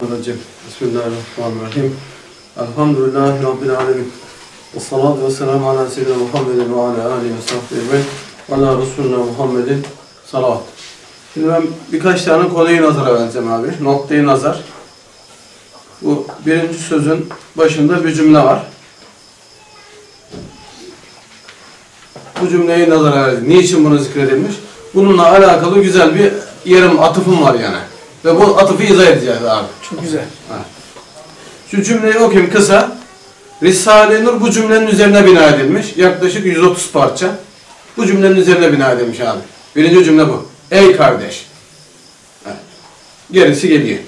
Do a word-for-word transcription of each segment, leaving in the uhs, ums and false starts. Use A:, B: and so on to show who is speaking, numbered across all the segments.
A: Bismillahirrahmanirrahim. Elhamdülillahi Rabbil alemin. Ve salatu ve selamu ala seyyidina Muhammedin ve ala alihi ve sahbihi ve ala Resulüne Muhammedin salavat. Şimdi ben birkaç tane konuyu nazara vereceğim abi. Noktayı nazar. Bu birinci sözün başında bir cümle var. Bu cümleyi nazara verdik. Niçin bunu zikredilmiş? Bununla alakalı güzel bir yerim, atıfım var yani. Ve bu atıfı izah edeceğiz abi.
B: Çok güzel.
A: Ha. Şu cümleyi okuyayım kısa. Risale-i Nur bu cümlenin üzerine bina edilmiş. Yaklaşık yüz otuz parça. Bu cümlenin üzerine bina edilmiş abi. Birinci cümle bu. Ey kardeş. Evet. Gerisi geliyor.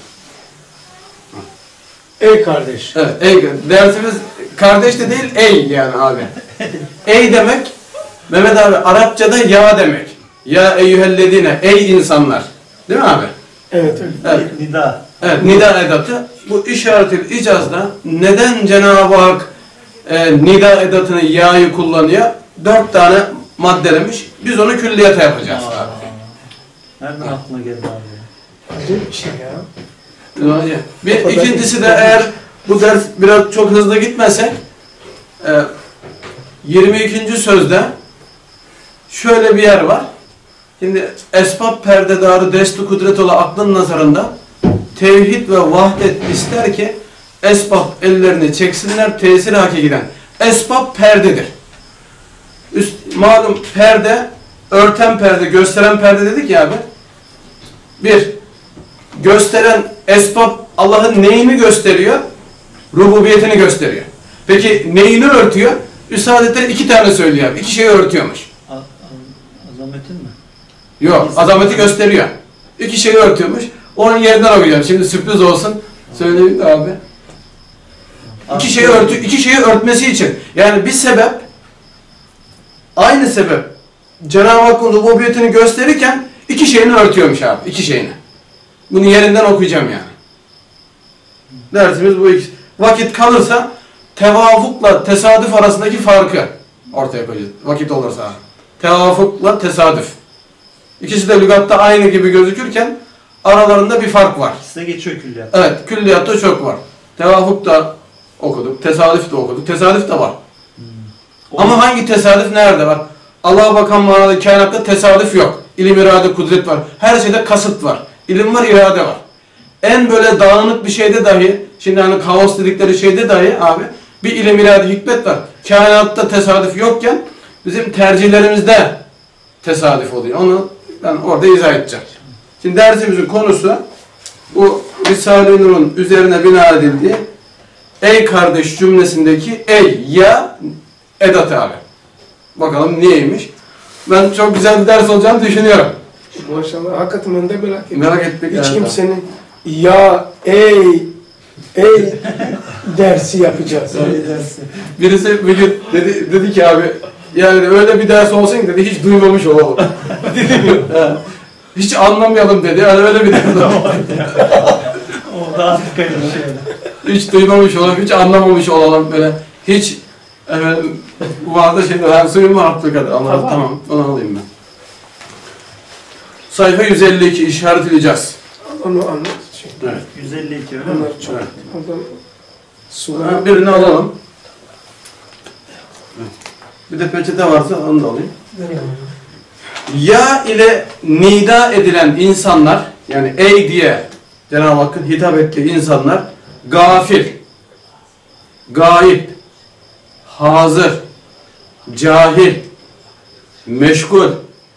B: Ey kardeş.
A: Evet. Ey, dersimiz kardeş de değil, ey yani abi. Ey demek, Mehmet abi Arapçada ya demek. Ya eyyühellezine, ey insanlar. Değil mi abi?
B: Evet öyle.
A: Evet.
C: Nida.
A: Evet, nida edatı. Bu işaret-ül icazda neden Cenab-ı Hak e, nida edatını ya'yı kullanıyor? Dört tane maddelemiş. Biz onu külliyata yapacağız
C: Aa,
A: abi.
C: nereden aklına geldi abi?
B: Acayip bir şey ya.
A: Bir ikincisi de eğer bu ders biraz çok hızlı gitmesek e, yirmi ikinci sözde şöyle bir yer var. Şimdi esbab perdedarı destu kudret ola aklın nazarında tevhid ve vahdet ister ki esbab ellerini çeksinler tesiri hakikiden. Esbab perdedir. Üst, malum perde, örten perde, gösteren perde dedik ya abi. Bir, gösteren esbab Allah'ın neyini gösteriyor? Rububiyetini gösteriyor. Peki neyini örtüyor? Üstadetler iki tane söylüyor abi. İki şeyi örtüyormuş.
C: A azametin mi?
A: Yok, azameti gösteriyor. İki şeyi örtüyormuş. Onun yerinden okuyacağım. Şimdi sürpriz olsun. Söyleyeyim de abi. İki şeyi örtü, iki şeyi örtmesi için. Yani bir sebep, aynı sebep Cenab-ı Hakk'ın rububiyetini gösterirken iki şeyini örtüyormuş abi. İki şeyini. Bunu yerinden okuyacağım yani. Dersimiz bu ikisi. Vakit kalırsa tevafukla tesadüf arasındaki farkı ortaya koyacağız. Vakit olursa abi. Tevafukla tesadüf. İkisi de lügatta aynı gibi gözükürken aralarında bir fark var.
C: İkisi de geçiyor külliyat.
A: Evet, külliyatta çok var. Tevafuk da okuduk, tesadüf de okuduk. Tesadüf de var. Hmm. Ama hangi tesadüf nerede var? Allah'a bakan manada kainatta tesadüf yok. İlim, irade, kudret var. Her şeyde kasıt var. İlim var, irade var. En böyle dağınık bir şeyde dahi, şimdi hani kaos dedikleri şeyde dahi abi, bir ilim, irade, hikmet var. Kainatta tesadüf yokken bizim tercihlerimizde tesadüf oluyor. Onu ben orada izah edeceğim. Şimdi dersimizin konusu bu Risale-i Nur'un üzerine bina edildiği ey kardeş cümlesindeki ey ya edatı abi. Bakalım niyeymiş? Ben çok güzel bir ders olacağını düşünüyorum.
B: Maşallah hakikaten ben de merak ettim.
A: Merak ettik.
B: Hiç
A: yani.
B: kimsenin ya ey ey dersi yapacağız.
C: Öyle dersi.
A: Birisi bir gün dedi, dedi ki abi yani öyle bir ders olsun dedi hiç duymamış olalım. Dedi, hiç anlamayalım dedi. Yani öyle bir ders olsun.
C: O daha tıkaylı bir şey.
A: Hiç duymamış olalım, hiç anlamamış olalım böyle. Hiç efendim bu vardı şeyler, yani suyum var artık kadar. Allah tamam. tamam, onu alayım ben. Sayfa yüz elli iki işaret edeceğiz.
B: Onu anlat.
A: Evet.
C: yüz elli iki öyle mi?
B: Onlar çok.
A: Evet.
B: Oradan sular.
A: Birini alalım. Bir de peçete varsa onu da alayım. Ya ile nida edilen insanlar, yani ey diye Cenab-ı Hakk'ın hitap ettiği insanlar gafil, gayip, hazır, cahil, meşgul,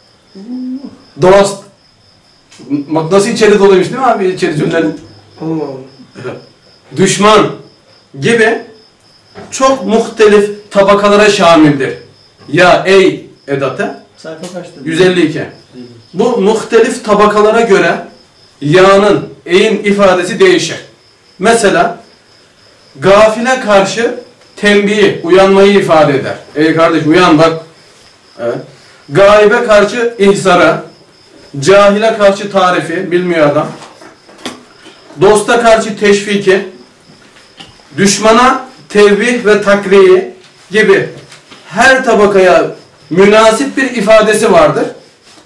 A: dost. Bak nasıl içeri doluymuş değil mi abi içeri cümlenin?
B: Allah Allah.
A: Düşman gibi çok muhtelif tabakalara şamildir. Ya ey edatı
C: Sayfa kaçtı?
A: yüz elli iki. Bu muhtelif tabakalara göre ya'nın, eyin ifadesi değişir. Mesela gafile karşı tembihi, uyanmayı ifade eder. Ey kardeş uyan bak. Evet. Gaibe karşı ihzara, cahile karşı tarifi, bilmiyor adam. Dosta karşı teşviki, düşmana tevbih ve takriyi gibi her tabakaya münasip bir ifadesi vardır.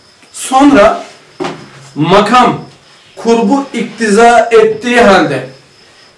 A: Sonra makam, kurbu iktiza ettiği halde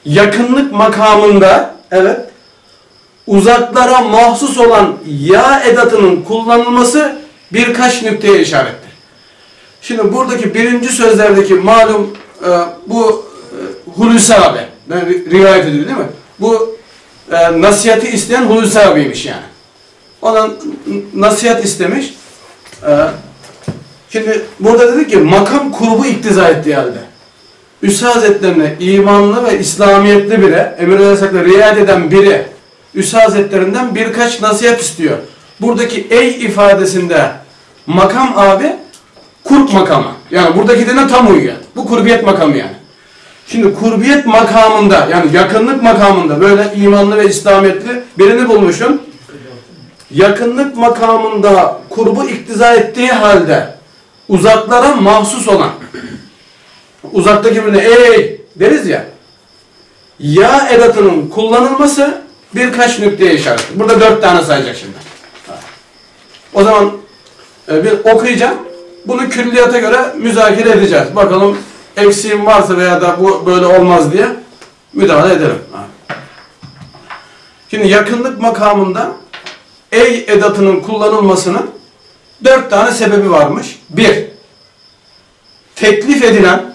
A: yakınlık makamında, evet, uzaklara mahsus olan ya edatının kullanılması birkaç nükteye işarettir. Şimdi buradaki birinci sözlerdeki malum e, bu e, Hulusi abi, yani rivayet ediyor değil mi? Bu e, nasihati isteyen Hulusi abiymiş yani. Ondan nasihat istemiş. E, şimdi burada dedi ki makam kurbu iktiza ettiği halde Üstad Hazretlerine imanlı ve İslamiyetli biri, emir ve yasaklara riayet eden biri Üstad Hazretlerinden birkaç nasihat istiyor. Buradaki ey ifadesinde makam abi kurb makamı. Yani buradaki de tam uyuyor. Bu kurbiyet makamı yani. Şimdi kurbiyet makamında, yani yakınlık makamında böyle imanlı ve İslamiyetli birini bulmuşsun. Yakınlık makamında kurbu iktiza ettiği halde uzaklara mahsus olan, uzaktaki birine ey deriz ya, ya edatının kullanılması birkaç nükteye işaret. Burada dört tane sayacak şimdi. O zaman e, bir okuyacağım. Bunu külliyata göre müzakere edeceğiz. Bakalım eksiğim varsa veya da bu böyle olmaz diye müdahale edelim. Şimdi yakınlık makamında ey edatının kullanılmasının dört tane sebebi varmış. Bir, teklif edilen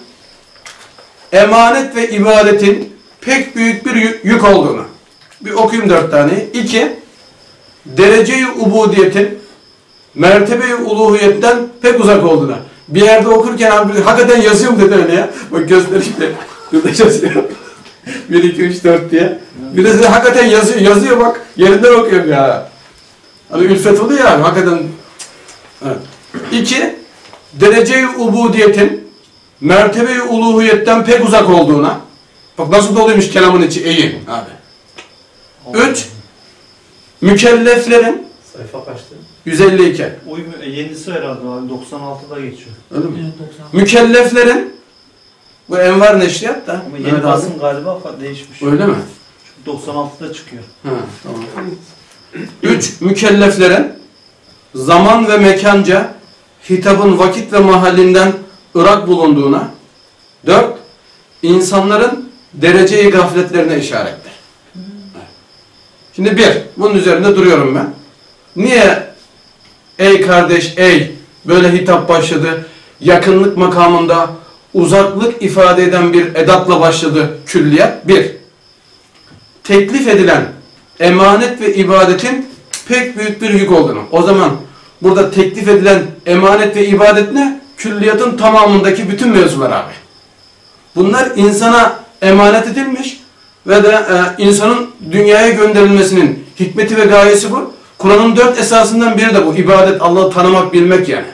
A: emanet ve ibadetin pek büyük bir yük olduğunu. Bir okuyayım dört taneyi. İki, derece-i ubudiyetin mertebe-i uluhiyetten pek uzak olduğuna. Bir yerde okurken abi hakikaten yazıyor mu dedi öyle ya. Bak göstereyim de. Burada yazıyor. bir, iki, üç, dört diye. Birisi hakikaten yazıyor. Yazıyor bak. Yerinden okuyor ya. Hani ülfet oluyor ya. Hakikaten. Evet. İki, derece-i ubudiyetin mertebe-i uluhiyetten pek uzak olduğuna. Bak nasıl doluymuş kelamın içi eğin abi. Üç, mükelleflerin
C: sayfa kaçtı?
A: yüz elli iki.
C: O yenisi herhalde abi doksan altıda geçiyor.
A: Öyle mi? Mükelleflerin bu Envar Neşriyat da.
C: Ama yeni
A: evet,
C: basım galiba değişmiş.
A: Öyle mi?
C: Çünkü doksan altıda çıkıyor.
A: Ha, tamam. Üç, mükelleflerin zaman ve mekanca hitabın vakit ve mahallinden ırak bulunduğuna. Dört, insanların derece-i gafletlerine işarettir. Şimdi bir, bunun üzerinde duruyorum ben. Niye ey kardeş ey böyle hitap başladı? Yakınlık makamında uzaklık ifade eden bir edatla başladı külliyat. Bir, teklif edilen emanet ve ibadetin pek büyük bir yük olduğunu. O zaman burada teklif edilen emanet ve ibadet ne? Külliyatın tamamındaki bütün mevzular abi. Bunlar insana emanet edilmiş ve de e, insanın dünyaya gönderilmesinin hikmeti ve gayesi bu. Kur'an'ın dört esasından biri de bu. İbadet, Allah'ı tanımak, bilmek yani.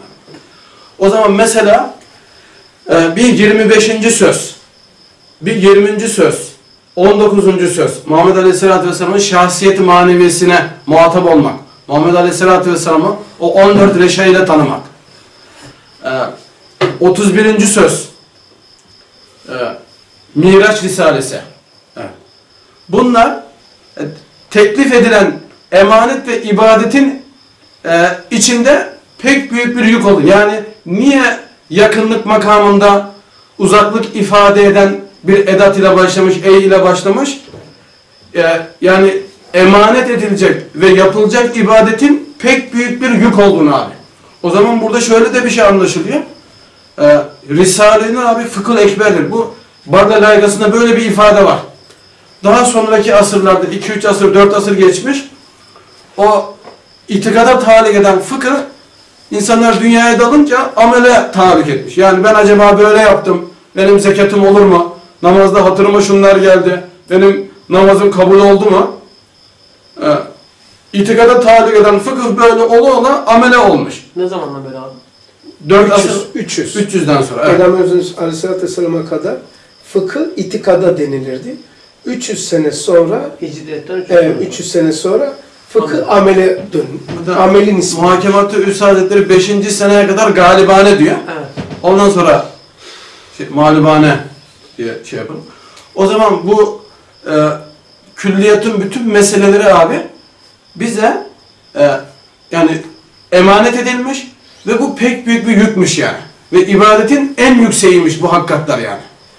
A: O zaman mesela e, bir yirmi beşinci söz, bir yirminci söz, on dokuzuncu söz, Muhammed Aleyhisselatü Vesselam'ın şahsiyeti maneviyesine muhatap olmak. Muhammed Aleyhisselatü Vesselam'ı o on dört reşa ile tanımak. E, otuz birinci söz, e, Miraç Risalesi. Evet. Bunlar e, teklif edilen emanet ve ibadetin e, içinde pek büyük bir yük oldu. Yani niye yakınlık makamında uzaklık ifade eden bir edat ile başlamış, ey ile başlamış? E, yani emanet edilecek ve yapılacak ibadetin pek büyük bir yük olduğunu abi. O zaman burada şöyle de bir şey anlaşılıyor. E, Risale-i Nur abi fıkıh ekberdir. Bu Barla Layıkası'nda böyle bir ifade var. Daha sonraki asırlarda iki üç asır, dört asır geçmiş. O itikada tahrik eden fıkıh insanlar dünyaya dalınca amele tahrik etmiş. Yani ben acaba böyle yaptım. Benim zekatım olur mu? Namazda hatırıma şunlar geldi. Benim namazım kabul oldu mu? Ee, itikada tahrik eden fıkıh böyle ola ola amele olmuş.
B: Ne zamandan beri abi?
A: dört asır.
B: üç yüz.
A: üç yüzden sonra. Evet.
B: Peygamberimiz Aleyhisselatü Vesselam'a kadar fıkıh itikada denilirdi. üç yüz sene sonra
C: Hicretten
B: üç yüz sene sonra fıkıh amele dön. Amelin ismi.
A: Muhakemat-ı Üstad Hazretleri beşinci seneye kadar galibane diyor.
B: Evet.
A: Ondan sonra şey, mağlubane diye şey yapalım. O zaman bu e, külliyatın bütün meseleleri abi bize e, yani emanet edilmiş ve bu pek büyük bir yükmüş yani. Ve ibadetin en yükseğiymiş bu hakikatler yani.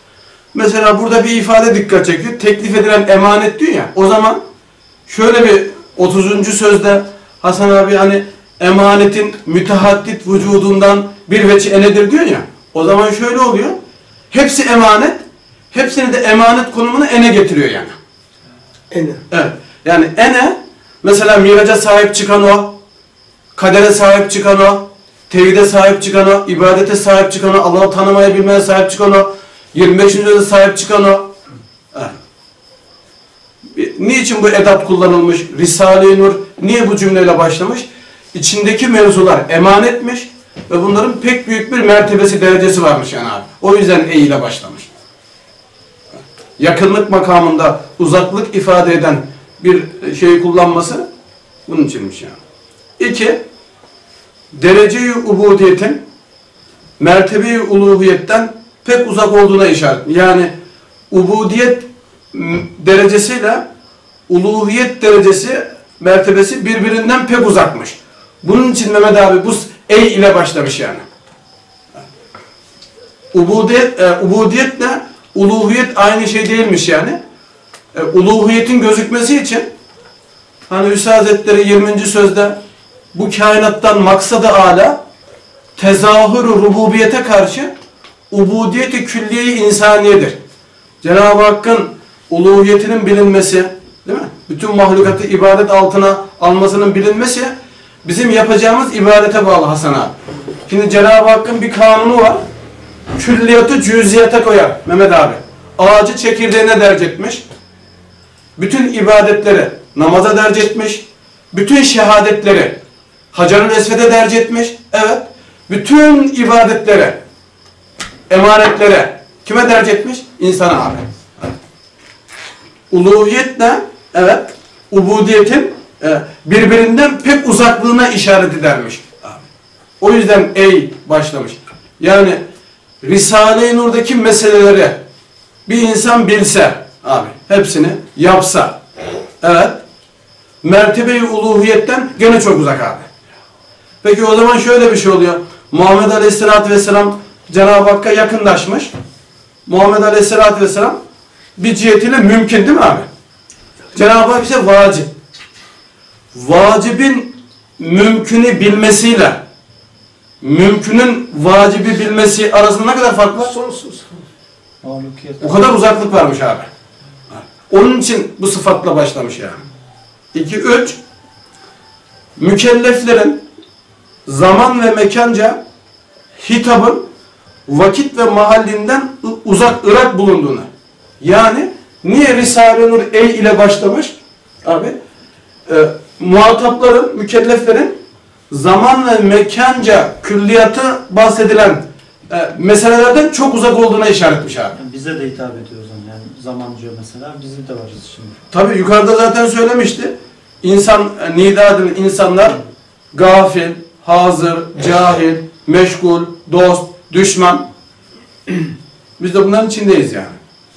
A: Mesela burada bir ifade dikkat çekiyor. Teklif edilen emanet diyor ya. O zaman şöyle bir otuzuncu sözde Hasan abi hani emanetin mütehaddit vücudundan bir veçi enedir diyor ya. O zaman şöyle oluyor. Hepsi emanet. Hepsini de emanet konumuna ene getiriyor yani.
B: Ene.
A: Evet. Yani ene mesela miraca sahip çıkan o, kadere sahip çıkan o, tevhide sahip çıkan o, ibadete sahip çıkan o, Allah'ı tanımaya bilmeye sahip çıkan o, yirmi beşinci sözde sahip çıkan o. Evet. Niçin bu edat kullanılmış? Risale-i Nur niye bu cümleyle başlamış? İçindeki mevzular emanetmiş ve bunların pek büyük bir mertebesi, derecesi varmış yani abi. O yüzden e ile başlamış. Yakınlık makamında uzaklık ifade eden bir şeyi kullanması bunun içinmiş yani. İki, derece-i ubudiyetin mertebe-i uluhiyetten pek uzak olduğuna işaret. Yani ubudiyet derecesiyle uluhiyet derecesi, mertebesi birbirinden pek uzakmış. Bunun için Mehmet abi bu ey ile başlamış yani. Ubudiyet, e, ubudiyetle uluhiyet aynı şey değilmiş yani. E, uluhiyetin gözükmesi için hani Üstad Hazretleri yirminci sözde bu kainattan maksadı âlâ tezahür-ü rububiyete karşı ubudiyet-i külliye-i insaniyedir. Cenab-ı Hakk'ın uluhiyetinin bilinmesi, değil mi? Bütün mahlukatı ibadet altına almasının bilinmesi bizim yapacağımız ibadete bağlı Hasan abi. Şimdi Cenab-ı Hakk'ın bir kanunu var. Külliyatı cüziyete koyar Mehmet abi. Ağacı çekirdeğine derc etmiş. Bütün ibadetleri namaza derc etmiş. Bütün şehadetleri Hacer-ül Esved'e derc etmiş. Evet. Bütün ibadetleri, emanetlere kime derc etmiş? İnsana abi. Evet. Uluhiyetle evet, ubudiyetin e, birbirinden pek uzaklığına işaret edermiş. Abi. O yüzden ey başlamış. Yani Risale-i Nur'daki meseleleri bir insan bilse abi, hepsini yapsa, evet, mertebe-i uluhiyetten gene çok uzak abi. Peki o zaman şöyle bir şey oluyor. Muhammed Aleyhisselatü Vesselam Cenab-ı Hakk'a yakınlaşmış. Muhammed Aleyhisselatü Vesselam bir cihetiyle mümkün değil mi abi? Cenab-ı Hak ise vacip. Vacibin mümkünü bilmesiyle mümkünün vacibi bilmesi arasında ne kadar fark var?
B: Sonsuz.
A: O kadar uzaklık varmış abi. Onun için bu sıfatla başlamış yani. İki, üç, mükelleflerin zaman ve mekanca hitabın vakit ve mahallinden uzak, ırak bulunduğunu. Yani niye Risale-i Nur ey ile başlamış? Abi, e, muhatapların, mükelleflerin zaman ve mekanca külliyatı bahsedilen e, meselelerden çok uzak olduğuna işaret etmiş abi.
C: Yani bize de hitap ediyor o zaman yani zamancı mesela bizim de varız şimdi.
A: Tabi yukarıda zaten söylemişti. İnsan, e, nida edilen insanlar gafil, hazır, cahil, meşgul, dost, düşman. Biz de bunların içindeyiz yani.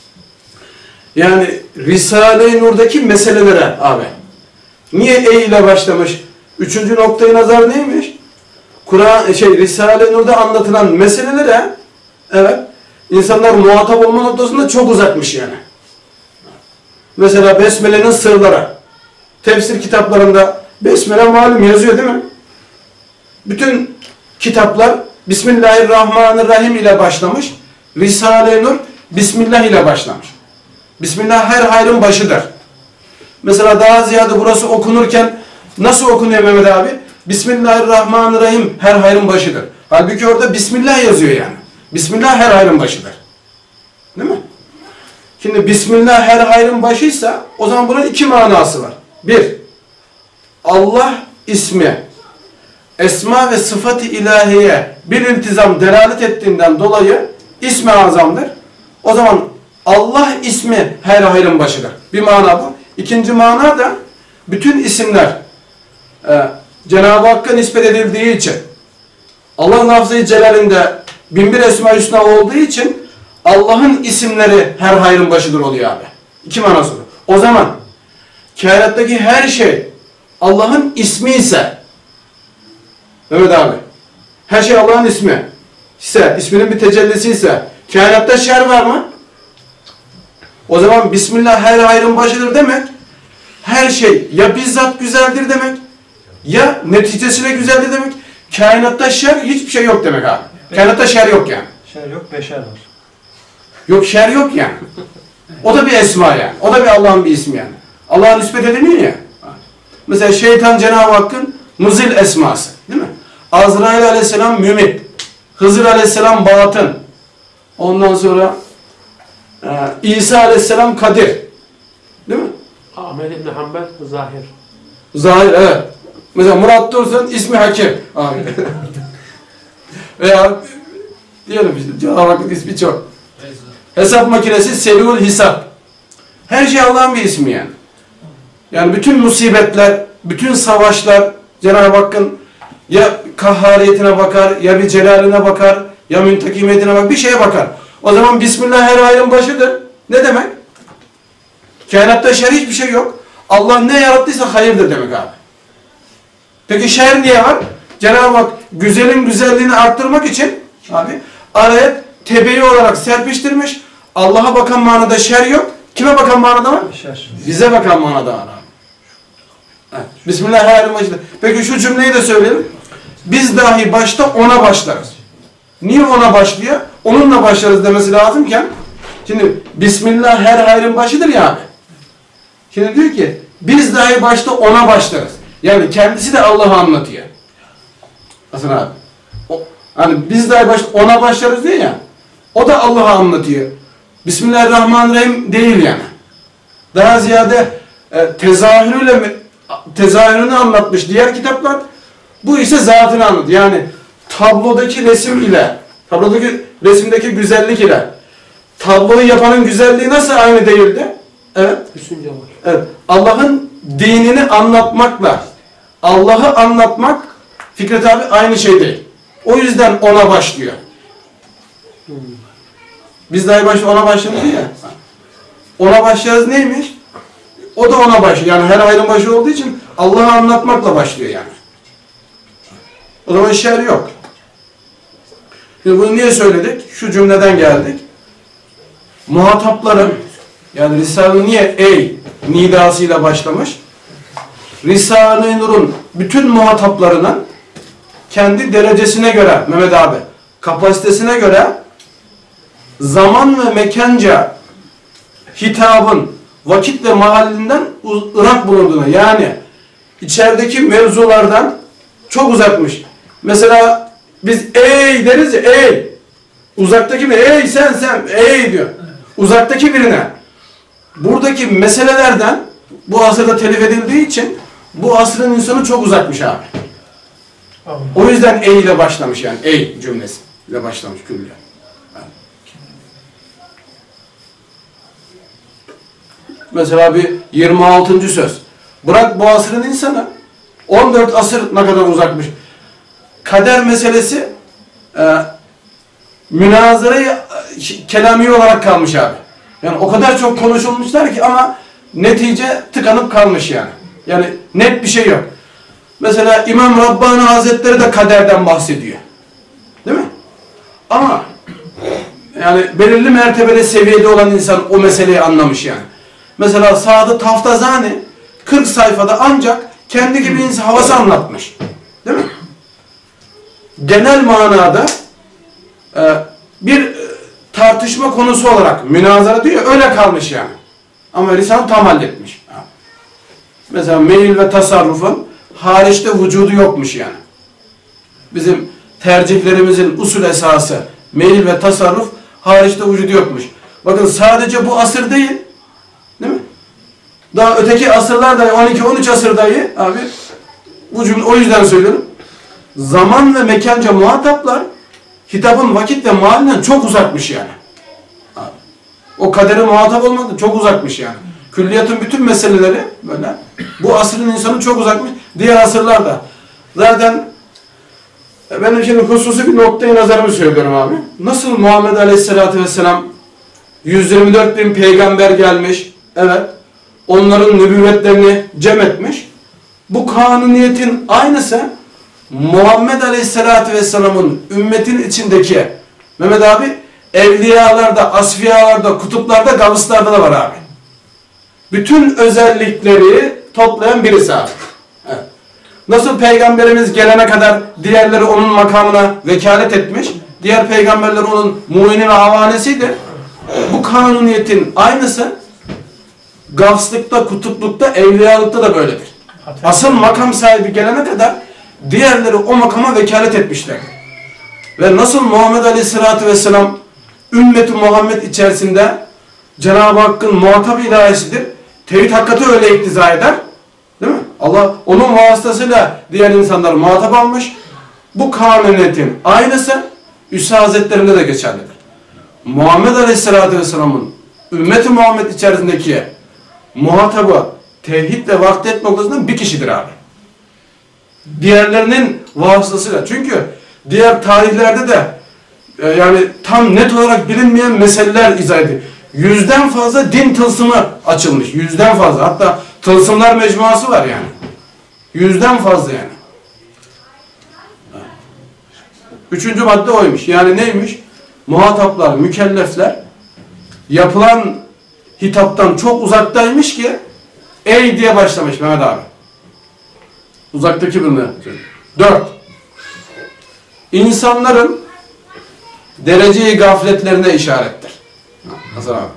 A: Yani Risale-i Nur'daki meselelere abi. Niye ey ile başlamış? Üçüncü noktayı nazar neymiş? Kur'an şey Risale-i Nur'da anlatılan meselelere evet insanlar muhatap olma noktasında çok uzakmış yani. Mesela Besmele'nin sırları. Tefsir kitaplarında Besmele malum yazıyor değil mi? Bütün kitaplar Bismillahirrahmanirrahim ile başlamış. Risale-i Nur Bismillah ile başlamış. Bismillah her hayrın başıdır. Mesela daha ziyade burası okunurken nasıl okunuyor Mehmet abi? Bismillahirrahmanirrahim her hayrın başıdır. Halbuki orada Bismillah yazıyor yani. Bismillah her hayrın başıdır. Değil mi? Şimdi Bismillah her hayrın başıysa o zaman bunun iki manası var. Bir, Allah ismi esma ve sıfat-ı ilahiye bir iltizam delalet ettiğinden dolayı ismi azamdır. O zaman Allah ismi her hayrın başıdır. Bir mana bu. İkinci mana da bütün isimler e, Cenab-ı Hakk'a nispet edildiği için Allah'ın lafzı-i celalinde binbir esma-i hüsna olduğu için Allah'ın isimleri her hayrın başıdır oluyor abi. İki manası var. O zaman kainattaki her şey Allah'ın ismi ise Mehmet abi her şey Allah'ın ismi ise, isminin bir tecellisi ise kainatta şer var mı? O zaman Bismillah her hayrın başıdır demek, her şey ya bizzat güzeldir demek, ya neticesine güzeldir demek. Kainatta şer hiçbir şey yok demek abi. Kainatta şer yok yani.
C: Şer yok, beşer var.
A: Yok, şer yok yani. O da bir esma yani. O da bir Allah'ın bir ismi yani. Allah'a nispet edilmiyor ya. Mesela şeytan Cenab-ı Hakk'ın muzil esması. Değil mi? Azrail aleyhisselam mümit. Hızır aleyhisselam batın. Ondan sonra e, İsa aleyhisselam kadir. Değil mi?
D: Ahmed İbni Hanbel zahir.
A: Zahir, evet. Mesela Murat Dursun ismi Hakim. Abi. Veya diyelim işte Cenab-ı Hakk'ın ismi çok. Hesap makinesi Selül Hisap. Her şey Allah'ın bir ismi yani. Yani bütün musibetler, bütün savaşlar Cenab-ı Hakk'ın ya kahhariyetine bakar, ya bir celaline bakar, ya müntakimiyetine bakar, bir şeye bakar. O zaman Bismillah her hayrın başıdır. Ne demek? Kainatta şer hiçbir şey yok. Allah ne yarattıysa hayırdır demek abi. Peki şer niye var? Cenab-ı Hak güzelin güzelliğini arttırmak için abi araya tebeyi olarak serpiştirmiş. Allah'a bakan manada şer yok. Kime bakan manada var?
C: Şer.
A: Bize bakan manada var. Evet. Bismillahirrahmanirrahim. Peki şu cümleyi de söyleyelim. Biz dahi başta ona başlarız. Niye ona başlıyor? Onunla başlarız demesi lazımken şimdi Bismillah her hayrın başıdır ya abi. Şimdi diyor ki biz dahi başta ona başlarız. Yani kendisi de Allah'ı anlatıyor. Hasan abi. O, hani biz dahi başta ona başlarız diyor ya. O da Allah'ı anlatıyor. Bismillahirrahmanirrahim değil yani. Daha ziyade e, tezahürüyle tezahürünü anlatmış diğer kitaplar. Bu ise zatını anlatıyor. Yani tablodaki resim ile, tablodaki resimdeki güzellik ile tabloyu yapanın güzelliği nasıl aynı değildi? Evet.
D: Hüsnü Cemal.
A: Evet. Allah'ın dinini anlatmakla Allah'ı anlatmak Fikret abi aynı şey değil. O yüzden ona başlıyor.
D: Hmm.
A: Biz dahi başta ona başladık ya. Ona başlarız neymiş? O da ona başlıyor. Yani her hayrın başı olduğu için Allah'ı anlatmakla başlıyor yani. O zaman şer yok. Şimdi bunu niye söyledik? Şu cümleden geldik. Muhatapların yani Risale-i niye ey nidasıyla başlamış? Risale-i Nur'un bütün muhataplarının kendi derecesine göre Mehmet abi kapasitesine göre zaman ve mekanca hitabın vakit ve mahallinden ırak bulunduğuna yani içerideki mevzulardan çok uzakmış. Mesela biz ey deriz ya ey uzaktaki bir ey sen sen ey diyor. Uzaktaki birine buradaki meselelerden bu asırda telif edildiği için bu asrın insanı çok uzakmış abi. O yüzden ey ile başlamış yani ey cümlesi ile başlamış külliye. Mesela bir yirmi altıncı söz. Bırak bu asrın insanı on dört asır ne kadar uzakmış. Kader meselesi e, münazarayı e, kelami olarak kalmış abi. Yani o kadar çok konuşulmuşlar ki ama netice tıkanıp kalmış yani. Yani net bir şey yok. Mesela İmam Rabbani Hazretleri de kaderden bahsediyor. Değil mi? Ama yani belirli mertebede seviyede olan insan o meseleyi anlamış yani. Mesela Sadı Taftazani kırk sayfada ancak kendi gibi insan havası anlatmış. Değil mi? Genel manada e, bir e, tartışma konusu olarak münazara diyor öyle kalmış yani. Ama Risale tam halletmiş. Mesela meyil ve tasarrufun hariçte vücudu yokmuş yani. Bizim tercihlerimizin usul esası meyil ve tasarruf hariçte vücudu yokmuş. Bakın sadece bu asır değil. Değil mi? Daha öteki asırlar da on iki on üç asır dahi abi bu cümle o yüzden söylüyorum. Zaman ve mekanca muhataplar hitabın vakit ve mahallinden çok uzakmış yani. Abi. O kadere muhatap olmaktan çok uzakmış yani. Külliyatın bütün meseleleri böyle. Bu asrın insanı çok uzakmış. Diğer asırlarda. Zaten benim şimdi hususi bir noktayı nazarımı söylüyorum abi. Nasıl Muhammed Aleyhisselatü Vesselam yüz yirmi dört bin peygamber gelmiş. Evet. Onların nübüvvetlerini cem etmiş. Bu kanuniyetin aynısı Muhammed Aleyhisselatü Vesselam'ın ümmetin içindeki Mehmet abi evliyalarda, asfiyalarda, kutuplarda, gavıslarda da var abi. Bütün özellikleri toplayan birisi abi. Evet. Nasıl peygamberimiz gelene kadar diğerleri onun makamına vekalet etmiş, diğer peygamberler onun muini ve havanesiydi. Bu kanuniyetin aynısı gavslıkta, kutuplukta, evliyalıkta da böyledir. Asıl makam sahibi gelene kadar diğerleri o makama vekalet etmişler. Ve nasıl Muhammed Aleyhisselatü Vesselam ümmeti Muhammed içerisinde Cenab-ı Hakk'ın muhatap ilahisidir. Tevhid hakikati öyle iktiza eder. Değil mi? Allah onun vasıtasıyla diğer insanları muhatap almış. Bu kanuniyetin aynısı Üsa Hazretlerinde de geçerlidir. Muhammed Aleyhisselatü Vesselam'ın ümmeti Muhammed içerisindeki muhatabı tevhidle vaktet noktasında bir kişidir abi. Diğerlerinin vasıtasıyla. Çünkü diğer tarihlerde de e, yani tam net olarak bilinmeyen meseleler izah ediyor. Yüzden fazla din tılsımı açılmış. Yüzden fazla. Hatta tılsımlar mecmuası var yani. Yüzden fazla yani. Üçüncü madde oymuş. Yani neymiş? Muhataplar, mükellefler yapılan hitaptan çok uzaktaymış ki ey diye başlamış Mehmet abi. Uzaktaki birini. Dört. İnsanların dereceyi gafletlerine işarettir. Hasan abi.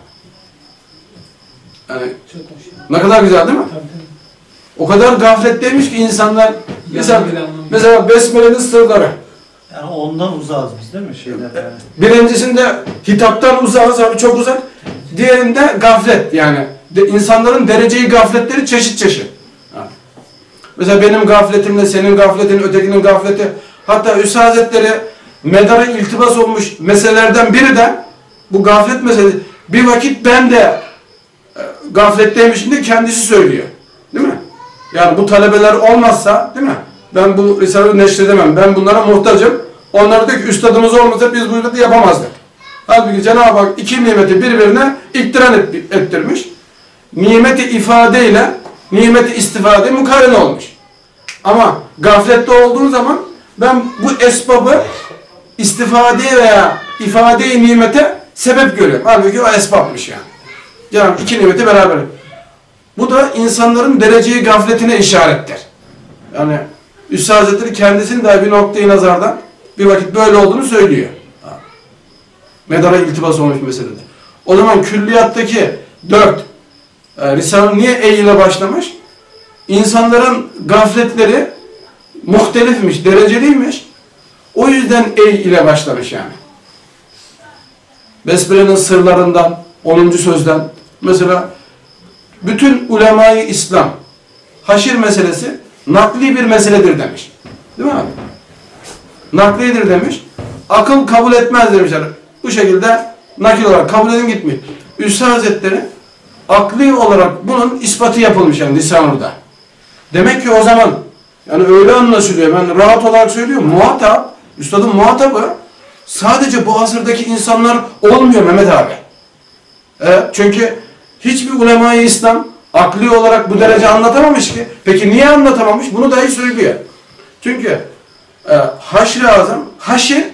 A: Yani ne kadar güzel değil mi? O kadar gafletteymiş ki insanlar mesela, mesela Besmele'nin sırları.
C: Yani ondan uzağız biz değil mi şeyler yani?
A: Birincisinde hitaptan uzağız abi, çok uzak. Diğerinde gaflet yani. De, insanların dereceyi gafletleri çeşit çeşit. Yani. Mesela benim gafletimle senin gafletin, ötekinin gafleti. Hatta Üsa Hazretleri medara iltibas olmuş meselelerden biri de bu gaflet meselesi. Bir vakit ben de e, gafletteymişim diye kendisi söylüyor. Değil mi? Yani bu talebeler olmazsa, değil mi? Ben bu Risale'yi neşredemem. Ben bunlara muhtacım. Onlar diyor ki üstadımız olmasa biz bu işi yapamazdık. Halbuki Cenab-ı Hak iki nimeti birbirine iktiran ettirmiş. Nimeti ifadeyle nimeti istifade mukarene olmuş. Ama gaflette olduğu zaman ben bu esbabı istifadeye veya ifadeye nimete sebep görüyorum. Halbuki o esbabmış yani. Yani iki nimeti beraber. Bu da insanların dereceyi gafletine işarettir. Yani Üstad Hazretleri kendisinin de bir noktayı nazardan bir vakit böyle olduğunu söylüyor. Medara iltibas olmuş meselede. O zaman külliyattaki dört e, Risale niye ey ile başlamış? İnsanların gafletleri muhtelifmiş, dereceliymiş. O yüzden ey ile başlamış yani. Besmele'nin sırlarından, onuncu sözden mesela bütün ulema-i İslam haşir meselesi nakli bir meseledir demiş. Değil mi abi? Naklidir demiş. Akıl kabul etmez demişler. Bu şekilde nakil olarak kabul edin gitmiş. Üstad Hazretleri akli olarak bunun ispatı yapılmış yani Lisanur'da. Demek ki o zaman yani öyle anlaşılıyor. Ben rahat olarak söylüyorum. Muhatap, üstadın muhatabı sadece bu asırdaki insanlar olmuyor Mehmet abi. E, çünkü hiçbir ulema-i İslam akli olarak bu derece anlatamamış ki. Peki niye anlatamamış? Bunu dahi söylüyor. Çünkü e, haşr-ı azam, haşir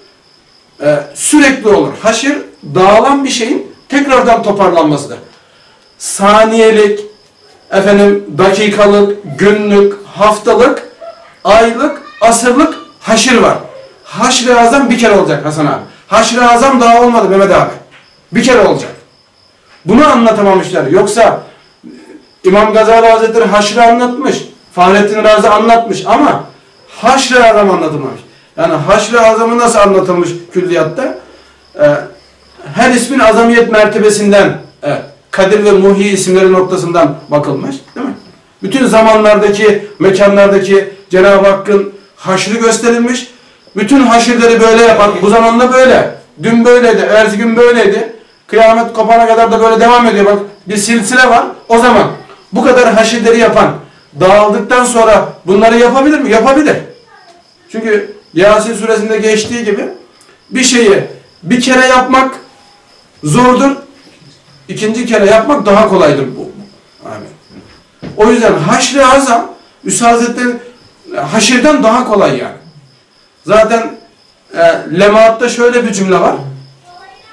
A: e, sürekli olur. Haşir dağılan bir şeyin tekrardan toparlanmasıdır. Saniyelik, efendim dakikalık, günlük, haftalık, aylık, asırlık haşir var. Haşr-ı azam bir kere olacak Hasan abi. Haşr-ı azam daha olmadı Mehmet abi. Bir kere olacak. Bunu anlatamamışlar. Yoksa İmam Gazali Hazretleri haşrı anlatmış. Fahrettin Razi anlatmış ama haşr-ı azam anlatılmamış. Yani haşr-ı azamı nasıl anlatılmış külliyatta? Ee, her ismin azamiyet mertebesinden, evet, Kadir ve Muhi isimleri noktasından bakılmış. Değil mi? Bütün zamanlardaki, mekanlardaki Cenab-ı Hakk'ın haşrı gösterilmiş. Bütün haşirleri böyle yapan, bu zamanda böyle. Dün böyleydi, ertesi gün böyleydi. Kıyamet kopana kadar da böyle devam ediyor. Bak bir silsile var. O zaman bu kadar haşirleri yapan, dağıldıktan sonra bunları yapabilir mi? Yapabilir. Çünkü Yasin suresinde geçtiği gibi bir şeyi bir kere yapmak zordur. İkinci kere yapmak daha kolaydır bu. Amin. O yüzden haşr-ı azam Üstad Hazretleri haşirden daha kolay yani. Zaten e, Lemaat'ta şöyle bir cümle var.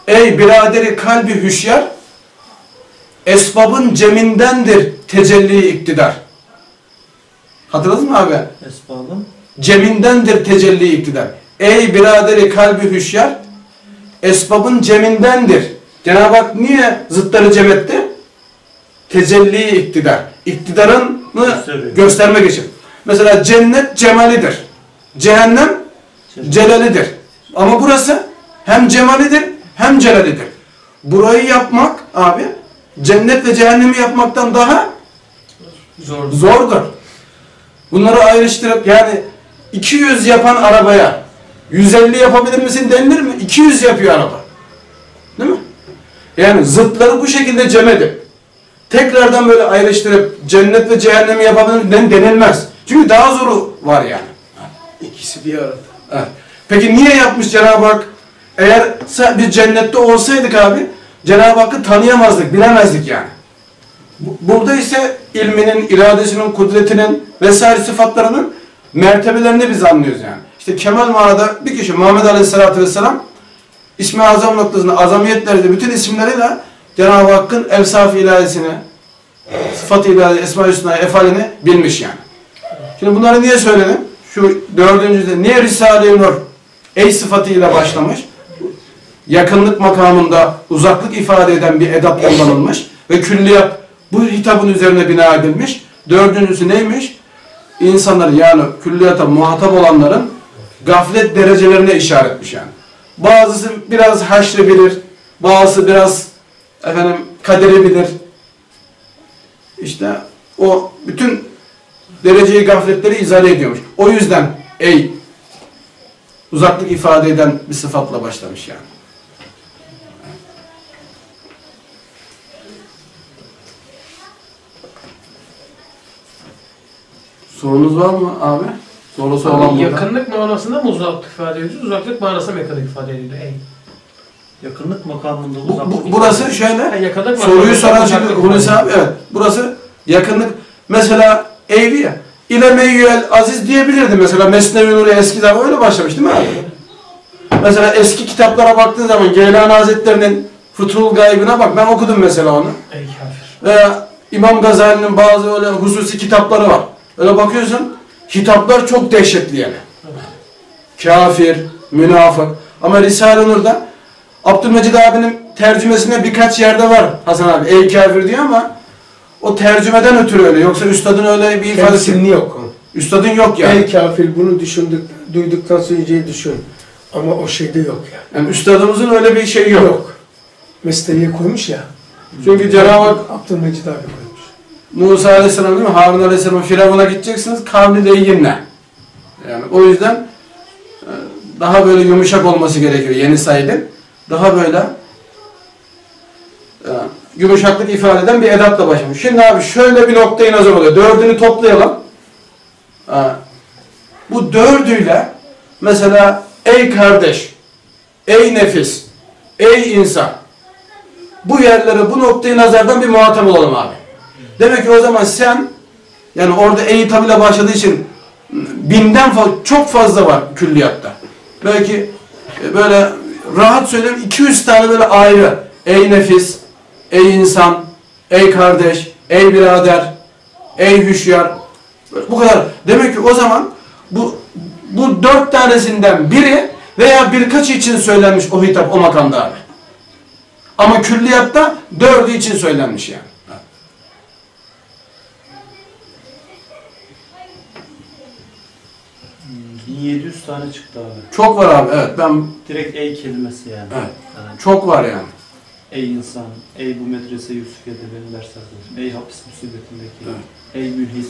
A: Ey biraderi kalbi hüşyar, esbabın cemindendir tecelli iktidar. Hatırladın mı abi?
C: Esbabın.
A: Cemindendir tecelli iktidar. Ey biraderi kalbi hüşyar, esbabın cemindendir. Cenab-ı Hak niye zıtları cem etti? Tecelli iktidar. İktidarını
C: Gösteriyor.
A: göstermek için. Mesela cennet cemalidir. Cehennem celalidir. Ama burası hem cemalidir hem celalidir. Burayı yapmak abi cennet ve cehennemi yapmaktan daha
D: Zor.
A: zordur. Bunları ayrıştırıp yani iki yüz yapan arabaya yüz elli yapabilir misin denilir mi? iki yüz yapıyor araba. Değil mi? Yani zıtları bu şekilde cem edip tekrardan böyle ayrıştırıp cennet ve cehennemi yapabilir misin denilmez. Çünkü daha zoru var yani.
B: İkisi bir arada.
A: Evet. Peki niye yapmış Cenab-ı Hak? Eğer biz cennette olsaydık abi Cenab-ı Hakk'ı tanıyamazdık, bilemezdik yani. Burada ise ilminin, iradesinin, kudretinin vesaire sıfatlarının mertebelerini biz anlıyoruz yani. İşte kemal manada bir kişi Muhammed Aleyhisselatü Vesselam İsmi Azam noktasında azamiyetlerde bütün isimleriyle Cenab-ı Hakk'ın evsaf-ı ilahisini, sıfat-ı ilahi, esma-i hüsna, efalini bilmiş yani. Şimdi bunları niye söyledim? Şu dördüncüde niye Risale-i Nur ey sıfatıyla başlamış? Yakınlık makamında uzaklık ifade eden bir edat kullanılmış ve külliyat bu hitabın üzerine bina edilmiş. Dördüncüsü neymiş? İnsanların yani külliyata muhatap olanların gaflet derecelerine işaretmiş yani. Bazısı biraz haşrı bilir, bazısı biraz efendim kaderi bilir. İşte o bütün dereceyi gafletleri izale ediyormuş. O yüzden ey uzaklık ifade eden bir sıfatla başlamış yani. Sorunuz var mı abi? Sorusu olan burada.
D: Yakınlık manasında mı uzaklık ifade ediyor? Uzaklık manasında mı yakınlık ifade ediyor? Ey.
C: Yakınlık makamında
A: Bu,
C: uzaklık.
A: bu, burası şöyle,
D: Ha, yakınlık
A: soruyu
D: makamında
A: soran
D: uzaklık
A: şimdi
D: ifade
A: Hulusi
D: ediyor.
A: abi, evet. Burası yakınlık. Mesela Evliya, İle meyyüel aziz diyebilirdi mesela. Mesnevi Nuri eski zaman öyle başlamış değil mi abi? Mesela eski kitaplara baktığın zaman Geylani Hazretleri'nin Futhul Gaybı'na bak, ben okudum mesela onu.
D: Ey kafir.
A: Veya İmam Gazali'nin bazı öyle hususi kitapları var. Öyle bakıyorsun, hitaplar çok dehşetli yani. Kafir, münafık. Ama Risale-i Nur'da Abdülmecid abinin tercümesinde birkaç yerde var Hasan abi. Ey kafir diyor ama o tercümeden ötürü öyle. Yoksa üstadın öyle bir ifadesi.
B: Kendisinin yok o.
A: Üstadın yok yani.
B: Ey kafir bunu düşündük, duyduktan sonra iyice düşün. Ama o şeyde yok yani.
A: Yani üstadımızın öyle bir şeyi yok.
B: Yok. Mesneviye koymuş ya.
A: Çünkü Cenab-ı Hak
B: Abdülmecid abi koymuş.
A: Musa Aleyhisselam değil mi? Harun Aleyhisselam Firavun'a gideceksiniz. Kavli leyyinle. Yani o yüzden e, daha böyle yumuşak olması gerekiyor yeni saydın. Daha böyle e, yumuşaklık ifade eden bir edatla başlamış. Şimdi abi şöyle bir noktayı nazar oluyor. Dördünü toplayalım. E, bu dördüyle mesela ey kardeş, ey nefis, ey insan, bu yerlere, bu noktayı nazardan bir muhatap olalım abi. Demek ki o zaman sen, yani orada ey tabıyla başladığı için binden fazla, çok fazla var külliyatta. Belki böyle rahat söyleyeyim iki yüz tane böyle ayrı. Ey nefis, ey insan, ey kardeş, ey birader, ey hüşyar. Bu kadar. Demek ki o zaman bu bu dört tanesinden biri veya birkaç için söylenmiş o hitap o makamda abi. Ama külliyatta dördü için söylenmiş yani.
C: bin yedi yüz tane çıktı abi.
A: Çok var abi, evet. Ben
C: Direkt ey kelimesi yani.
A: evet.
C: Yani
A: Çok var yani.
C: ey insan, ey bu medrese Yusufiye'de benim ders arkadaşım, ey hapis musibetindeki,
A: Evet.
C: ey mülhit.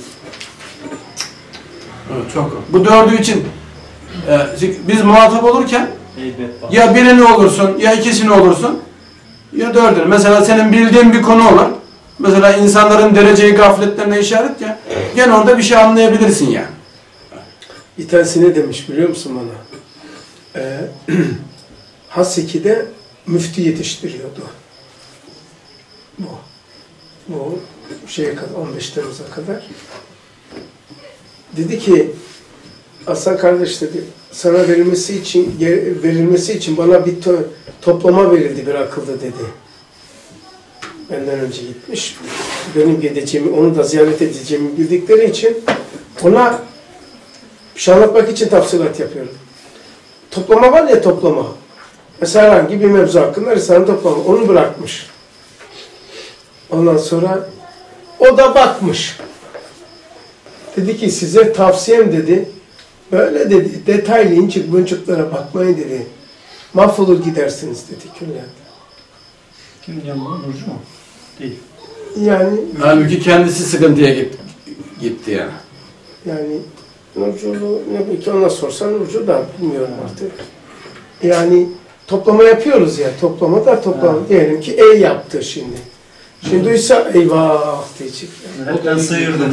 A: Evet, çok var. Bu dördü için e, biz muhatap olurken
C: Ey bedbaht.
A: ya birini olursun, ya ikisini olursun, ya dördünü. Mesela senin bildiğin bir konu olur. Mesela insanların dereceyi gafletlerine işaret ya. Gene orada bir şey anlayabilirsin yani.
B: Bir tanesi ne demiş biliyor musun bana? Ee, Has iki'de müftü yetiştiriyordu. Bu. Bu şeye kadar, on beş Temmuz'a kadar. Dedi ki Hasan kardeş dedi, sana verilmesi için verilmesi için bana bir to toplama verildi bir akıllı dedi. Benden önce gitmiş. Benim gideceğimi, onu da ziyaret edeceğimi bildikleri için ona bir şey anlatmak için tafsilat yapıyorum. Toplama var ya, toplama. Mesela herhangi bir mevzu hakkında Risale-i toplama. Onu bırakmış. Ondan sonra o da bakmış. Dedi ki size tavsiyem dedi. Böyle dedi. Detaylı incik boncuklara bakmayın dedi. Mahvolur gidersiniz dedi külliyen.
C: Kim yandı? Nurcu mu? Değil.
B: Yani
A: Halbuki kendisi sıkıntıya gitti, gitti yani.
B: yani Nurcu'lu ne bileyim ki ona sorsan Nurcu da bilmiyorum artık. Yani toplama yapıyoruz ya. Toplama da toplama.
C: Ha.
B: Diyelim ki E yaptı şimdi. Şimdi duysa eyvah diyecek.
C: Evet, ben sıyırdım.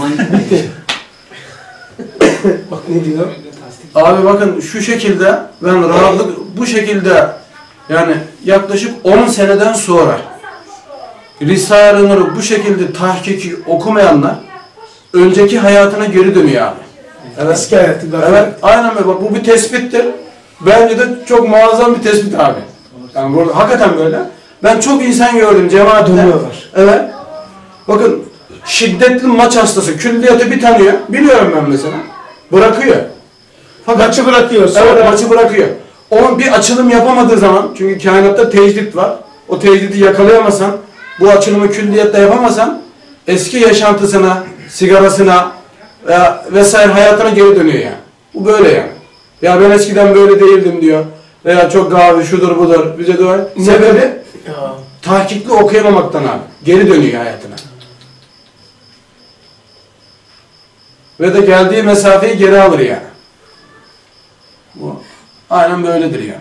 B: Bak ne diyor?
A: Abi bakın şu şekilde ben rahatlık bu şekilde yani yaklaşık on seneden sonra Risale-i Nur'u bu şekilde tahkiki okumayanlar önceki hayatına geri dönüyor abi. Evet.
B: Eski hayatı.
A: Evet, aynen böyle. Bak bu bir tespittir. Bence de çok muazzam bir tespit abi. Yani burada hakikaten böyle. Ben çok insan gördüm cemaatte.
B: Dönüyorlar.
A: Evet. Bakın şiddetli maç hastası külliyatı bir tanıyor. Biliyorum ben mesela. Bırakıyor. Fakat
B: Maçı bırakıyor. Sonra
A: evet, maçı bırakıyor. O bir açılım yapamadığı zaman, çünkü kainatta tecdit var. O tecdidi yakalayamasan, bu açılımı külliyatta yapamasan eski yaşantısına, sigarasına veya vesaire hayatına geri dönüyor yani. Bu böyle yani. Ya ben eskiden böyle değildim diyor. Veya çok gavi şudur budur. Bize de sebebi
B: ya.
A: tahkikli okuyamamaktan abi. Geri dönüyor hayatına. Ve de geldiği mesafeyi geri alır yani. Bu aynen böyledir yani.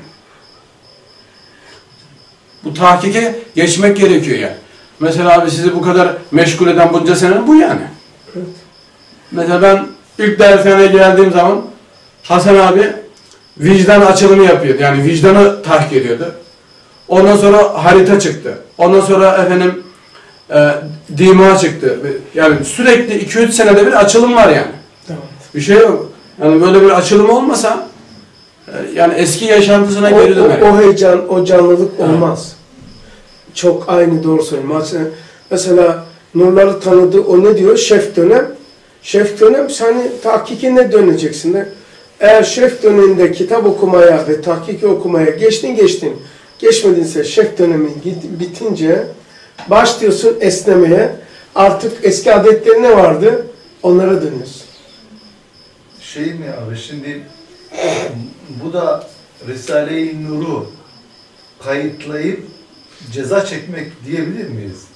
A: Bu tahkike geçmek gerekiyor yani. Mesela abi sizi bu kadar meşgul eden bunca sene bu yani.
B: Evet.
A: Mesela ben ilk dershaneye geldiğim zaman Hasan abi vicdan açılımı yapıyordu. Yani vicdanı tahkik ediyordu. Ondan sonra harita çıktı. Ondan sonra efendim e, dima çıktı. Yani sürekli iki üç senede bir açılım var yani.
B: Tamam.
A: Bir şey yok. Yani böyle bir açılım olmasa e, yani eski yaşantısına
B: O,
A: geri döner.
B: o, o heyecan, o canlılık olmaz. Çok aynı doğru söylüyorum. Mesela, mesela nurları tanıdı. O ne diyor? Şef dönem. Şef dönem sen tahkikine döneceksin de. Eğer şef döneminde kitap okumaya ve tahkiki okumaya geçtin geçtin. Geçmedinse şef dönemi bitince başlıyorsun esnemeye. Artık eski adetleri ne vardı? Onlara dönüyorsun.
E: Şey mi abi şimdi bu da Risale-i Nur'u kayıtlayıp ceza çekmek diyebilir miyiz?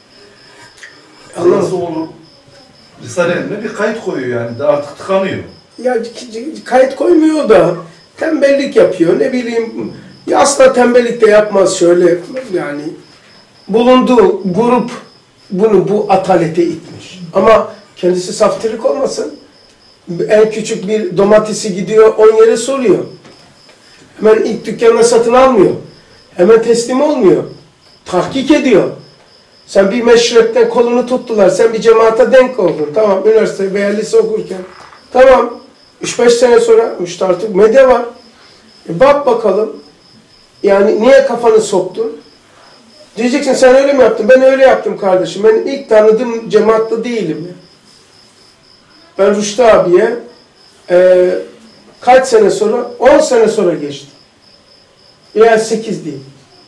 B: Anladım.
E: Nasıl olur? Risale-i Nur'a bir kayıt koyuyor yani de artık tıkanıyor.
B: Ya kayıt koymuyor da tembellik yapıyor. Ne bileyim ya asla tembellik de yapmaz şöyle yani bulunduğu grup bunu bu atalete itmiş. Ama kendisi saftirik olmasın. En küçük bir domatesi gidiyor on yere soruyor. Hemen ilk dükkanda satın almıyor. Hemen teslim olmuyor. Tahkik ediyor. Sen bir meşrepten kolunu tuttular. Sen bir cemaate denk oldun. Tamam üniversite veya lise okurken. Tamam. üç beş sene sonra işte artık medya var. E bak bakalım. Yani niye kafanı soktun? Diyeceksin sen öyle mi yaptın? Ben öyle yaptım kardeşim. Ben ilk tanıdığım cemaatte değilim. Ya. Ben Rüştü abiye e, kaç sene sonra? on sene sonra geçtim. Yani sekiz değil.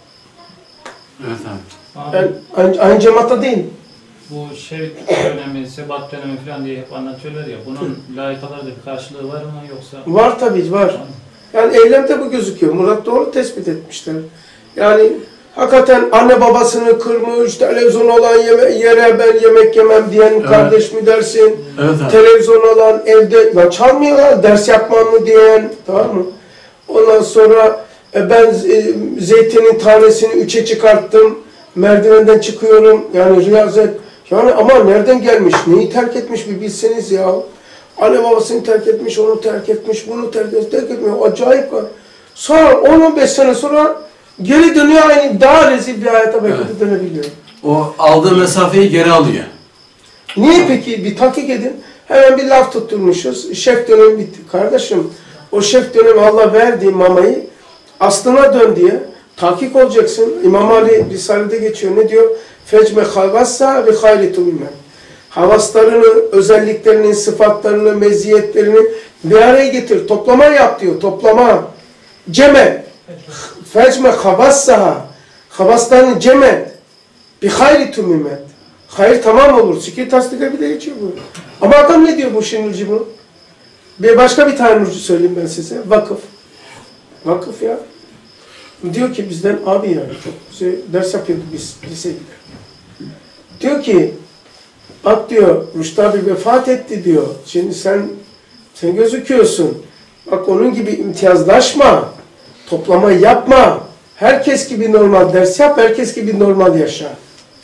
A: Evet abi.
D: Abi,
B: Ben aynı, aynı cemaatte değilim.
D: bu şevk dönemi, sebat dönemi falan diye hep anlatıyorlar ya. Bunun layıkalarda bir karşılığı var mı yoksa?
B: Var tabii var. Yani eylemde bu gözüküyor. Murat doğru tespit etmişler. Yani hakikaten anne babasını kırmış, televizyon olan yeme yere ben yemek yemem diyen
A: Evet.
B: kardeş mi dersin?
A: Evet abi.
B: Televizyon olan evde, ya çalmıyorlar, ders yapmam mı diyen, tamam mı? Ondan sonra e, ben e, zeytinin tanesini üçe çıkarttım, merdivenden çıkıyorum, yani riyazet. Yani ama nereden gelmiş, neyi terk etmiş bir bilseniz ya. Anne babasını terk etmiş, onu terk etmiş, bunu terk etmiş, terk etmiyor. Acayip var. Sonra on on beş sene sonra geri dönüyor, aynı daha rezil bir hayata belki
A: Evet.
B: de dönebiliyor.
A: O aldığı mesafeyi geri alıyor.
B: Niye peki? Bir tahkik edin. Hemen bir laf tutturmuşuz. Şef dönemi bitti. Kardeşim o şef dönemi Allah verdiği mamayı aslına dön diye tahkik olacaksın. İmam Ali Risale'de geçiyor. Ne diyor? Fecme havassa ve hayri tulimen. Havaslarını, özelliklerini, sıfatlarını, meziyetlerini bir araya getir. Toplama yap diyor. Toplama. Ceme. Fecme havassaha. Havaslarını cem et. Bir hayri tulimen. Hayır tamam olur. Sikir tasdika bir de geçiyor bu. Ama adam ne diyor bu Şenilci bu? Bir başka bir tane nurcu söyleyeyim ben size. Vakıf. Vakıf ya. Diyor ki bizden abi yani çok güzel ders yapıyorduk biz lisede. Diyor ki bak diyor Rüştü abi vefat etti diyor. Şimdi sen sen gözüküyorsun. Bak onun gibi imtiyazlaşma. Toplama yapma. Herkes gibi normal ders yap. Herkes gibi normal yaşa.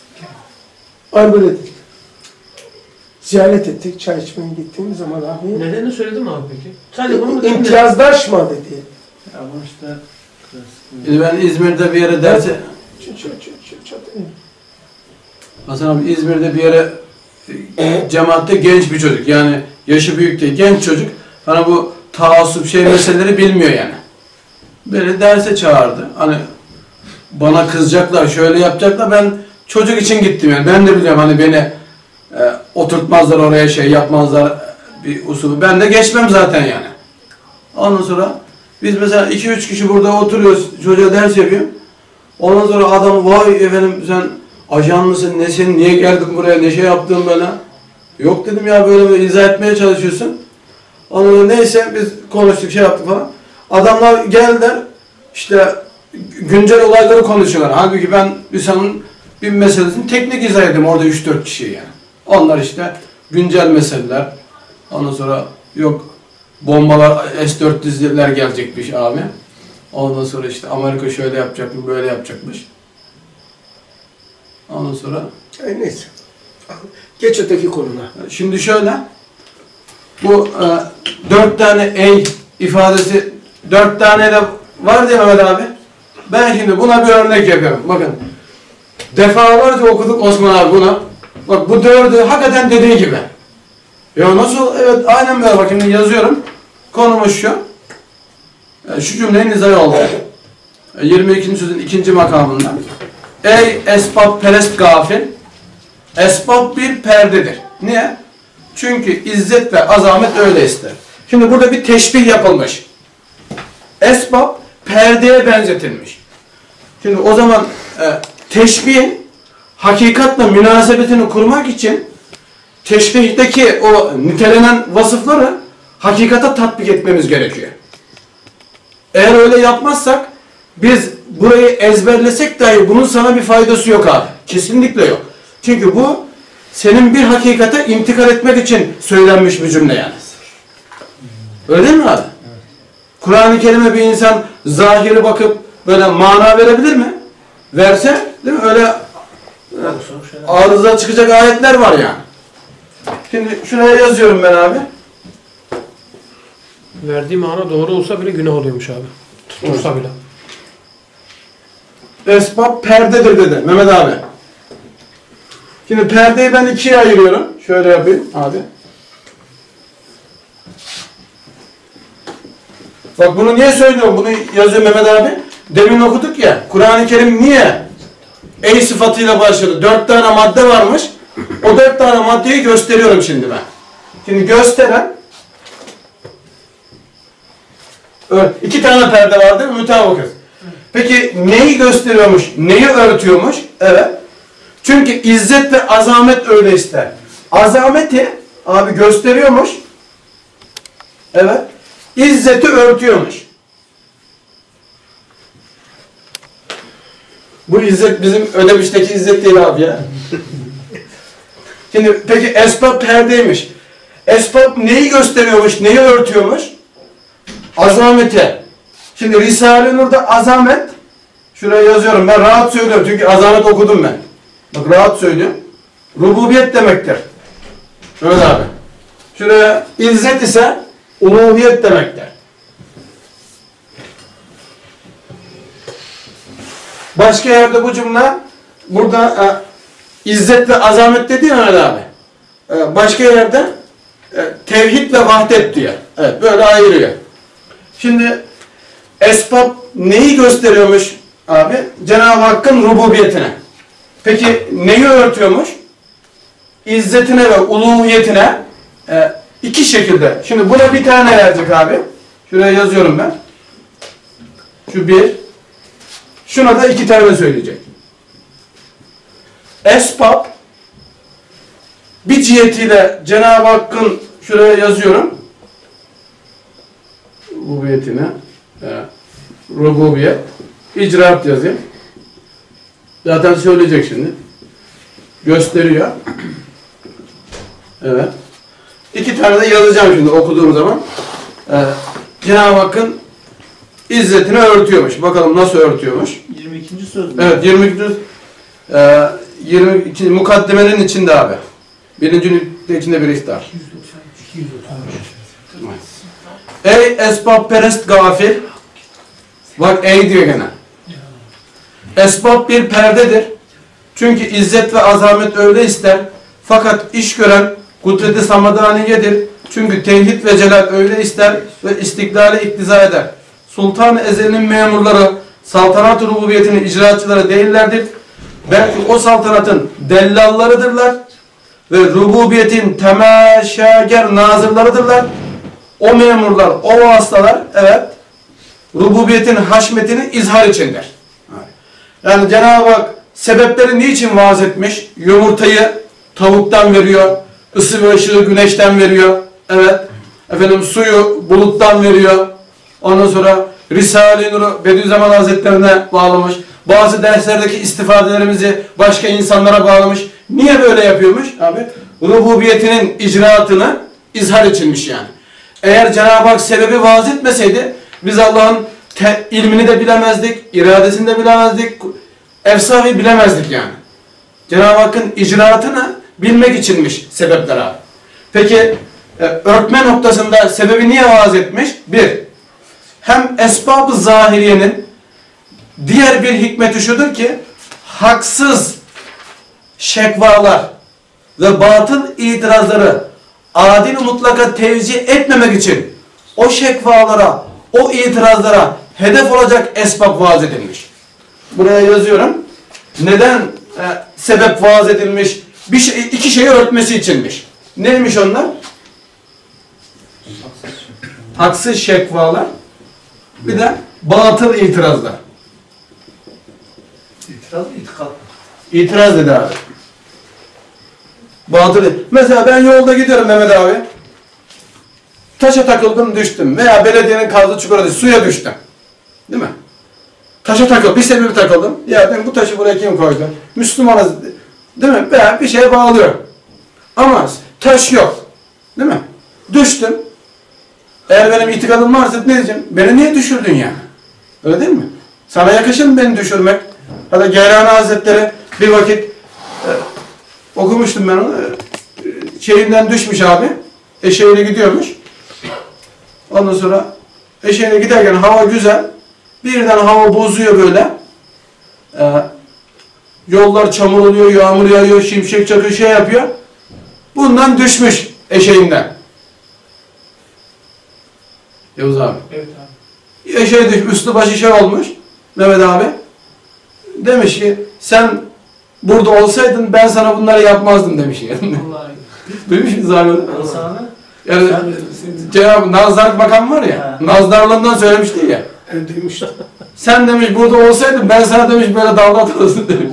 B: Aynı böyle dedi. Ziyaret ettik. Çay içmeye gittiğimiz zaman abi.
F: Nedenini söyledin mi abi peki? Sadece bunu mu dedin?
B: İmtiyazlaşma dedi.
C: Ya bu işte
A: Şimdi ben İzmir'de bir yere derse...
B: Çat çat çat çat.
A: Hasan abi İzmir'de bir yere e, cemaatte genç bir çocuk. Yani yaşı büyük değil. Genç çocuk. Hani bu taassup şey meseleleri bilmiyor yani. Beni derse çağırdı. Hani bana kızacaklar, şöyle yapacaklar. Ben çocuk için gittim yani. Ben de biliyorum hani beni e, oturtmazlar oraya şey yapmazlar bir usulü. Ben de geçmem zaten yani. Ondan sonra biz mesela iki üç kişi burada oturuyoruz. Çocuğa ders yapıyorum. Ondan sonra adam vay efendim sen ajan mısın, nesin, niye geldin buraya, ne şey yaptın bana? Yok dedim ya böyle böyle izah etmeye çalışıyorsun. Ondan sonra neyse biz konuştuk şey yaptık falan. Adamlar geldiler işte güncel olayları konuşuyorlar. Halbuki ben İsa'nın bir meselesini teknik izah ettim orada üç dört kişiye yani. Onlar işte güncel meseleler. Ondan sonra yok bombalar S dört yüzler gelecekmiş abi. Ondan sonra işte Amerika şöyle yapacakmış, böyle yapacakmış. Ondan sonra...
B: Ay neyse. Geç öteki konuna.
A: Şimdi şöyle. Bu e, dört tane ey ifadesi, dört tane de var diye Mehmet abi. Ben şimdi buna bir örnek yapıyorum. Bakın. Defalarca okuduk Osman abi buna. Bak bu dördü hakikaten dediği gibi. Ya nasıl? Evet aynen böyle. Bak şimdi yazıyorum. Konumuz şu. E, şu cümlenin izahı oldu. E, yirmi ikinci sözün ikinci makamında. Ey esbab perest gafil. Esbab bir perdedir. Niye? Çünkü izzet ve azamet öyle ister. Şimdi burada bir teşbih yapılmış. Esbab perdeye benzetilmiş. Şimdi o zaman e, teşbihin hakikatla münasebetini kurmak için teşbihteki o nitelenen vasıfları hakikate tatbik etmemiz gerekiyor. Eğer öyle yapmazsak biz burayı ezberlesek dahi bunun sana bir faydası yok abi. Kesinlikle yok. Çünkü bu senin bir hakikate intikal etmek için söylenmiş bir cümle yani. Öyle değil mi abi? Evet. Kur'an-ı Kerim'e bir insan zahiri bakıp böyle mana verebilir mi? Verse değil mi? Öyle e, arıza çıkacak ayetler var yani. Şimdi şuraya yazıyorum ben abi.
F: Verdiği mana doğru olsa bile günah oluyormuş abi. Tuttursa bile.
A: Esbab perdedir dedi Mehmet abi. Şimdi perdeyi ben ikiye ayırıyorum. Şöyle yapayım abi. Bak bunu niye söylüyorum? Bunu yazıyor Mehmet abi. Demin okuduk ya. Kur'an-ı Kerim niye ey sıfatıyla başladı? Dört tane madde varmış. O dört tane maddeyi gösteriyorum şimdi ben. Şimdi gösteren evet, iki tane perde var değil mi? Mütevakız. Peki neyi gösteriyormuş? Neyi örtüyormuş? Evet. Çünkü izzet ve azamet öyle ister. Azameti abi gösteriyormuş. Evet. İzzeti örtüyormuş. Bu izzet bizim Ödemiş'teki izzet değil abi ya. Şimdi peki esbab perdeymiş. Esbab neyi gösteriyormuş? Neyi örtüyormuş? Azameti. Şimdi Risale-i Nur'da azamet, şuraya yazıyorum ben rahat söylüyorum çünkü azamet okudum ben. Bak rahat söylüyorum. Rububiyet demektir. Öyle abi. Şuraya izzet ise uluhiyet demektir. Başka yerde bu cümle burada e, izzet ve azamet dedi ya Mehmet abi. E, başka yerde e, tevhid ve vahdet diye. Evet, böyle ayırıyor. Şimdi esbab neyi gösteriyormuş abi? Cenab-ı Hakk'ın rububiyetine. Peki neyi örtüyormuş? İzzetine ve uluhiyetine e, iki şekilde. Şimdi buna bir tane verecek abi. Şuraya yazıyorum ben. Şu bir. Şuna da iki tane söyleyecek. Esbab bir cihetiyle Cenab-ı Hakk'ın, şuraya yazıyorum, rububiyetine, e, rububiyet, icraat yazayım. Zaten söyleyecek şimdi. Gösteriyor. Evet. İki tane de yazacağım şimdi okuduğum zaman. Ee, Cenab-ı Hakk'ın izzetini örtüyormuş. Bakalım nasıl örtüyormuş.
C: yirmi ikinci söz mü?
A: Evet, yirmi iki. E, yirmi iki mukaddemenin içinde abi. Birincinin de içinde bir ihtar. Ey esbab perest gafil. Bak ey diyor gene. Esbab bir perdedir. Çünkü izzet ve azamet öyle ister. Fakat iş gören kudreti samadaniyedir. Çünkü tevhid ve celal öyle ister ve istiklale iktiza eder. Sultan-ı Ezel'in memurları saltanat-ı rububiyetinin icraatçıları değillerdir. Belki o saltanatın dellallarıdırlar ve rububiyetin temeşager nazırlarıdırlar. O memurlar, o vasıtalar, evet, rububiyetin haşmetini izhar içindir. Yani Cenab-ı Hak sebepleri niçin vaaz etmiş? Yumurtayı tavuktan veriyor, ısı ve ışığı güneşten veriyor, evet, efendim suyu buluttan veriyor. Ondan sonra Risale-i Nur'u Bediüzzaman Hazretlerine bağlamış. Bazı derslerdeki istifadelerimizi başka insanlara bağlamış. Niye böyle yapıyormuş abi? Rububiyetinin icraatını izhar içinmiş yani. Eğer Cenab-ı Hak sebebi vaaz etmeseydi biz Allah'ın ilmini de bilemezdik, iradesini de bilemezdik, efsafı bilemezdik yani. Cenab-ı Hakk'ın icraatını bilmek içinmiş sebepler abi. Peki e, örtme noktasında sebebi niye vaaz etmiş? Bir, hem esbab-ı zahiriyenin diğer bir hikmeti şudur ki haksız şekvalar ve batıl itirazları adil mutlaka tevcih etmemek için o şekvalara, o itirazlara hedef olacak esbab vaaz edilmiş. Buraya yazıyorum. Neden e, sebep vaaz edilmiş? Bir şey, iki şeyi örtmesi içinmiş. Neymiş onlar? Haksız şekvalar, bir de batıl itirazlar.
E: İtiraz mı, itikat mı?
A: İtiraz dedi abi. Batıl. Mesela ben yolda gidiyorum Mehmet abi. Taşa takıldım, düştüm. Veya belediyenin kazdığı çukura suya düştüm. Değil mi? Taşa takıldım. Bir sebebi takıldım. Ya ben bu taşı buraya kim koydu? Müslümanız. Değil mi? Veya bir şeye bağlıyorum. Ama taş yok. Değil mi? Düştüm. Eğer benim itikadım varsa ne diyeceğim? Beni niye düşürdün yani? Öyle değil mi? Sana yakışır mı beni düşürmek? Hatta Geylani Hazretleri bir vakit e, okumuştum ben onu. E, şeyinden düşmüş abi. Eşeğiyle gidiyormuş. Ondan sonra eşeğiyle giderken hava güzel. Birden hava bozuyor böyle. E, yollar çamur oluyor, yağmur yağıyor, şimşek çakıyor, şey yapıyor. Bundan düşmüş eşeğinden. Yavuz abi.
D: Evet abi.
A: Eşeğe düşmüş, üstü başı şey olmuş. Mehmet abi. Demiş ki sen burada olsaydın ben sana bunları yapmazdım demiş yani.
D: Vallahi.
A: Duymuş musunuz abi?
C: Nasıl abi?
A: Yani Cenab-ı Nazlar makam var ya,
C: Ha.
A: Nazlarlığından söylemişti ya.
B: Yani duymuşlar.
A: Sen demiş burada olsaydın ben sana demiş böyle davranırsın demiş.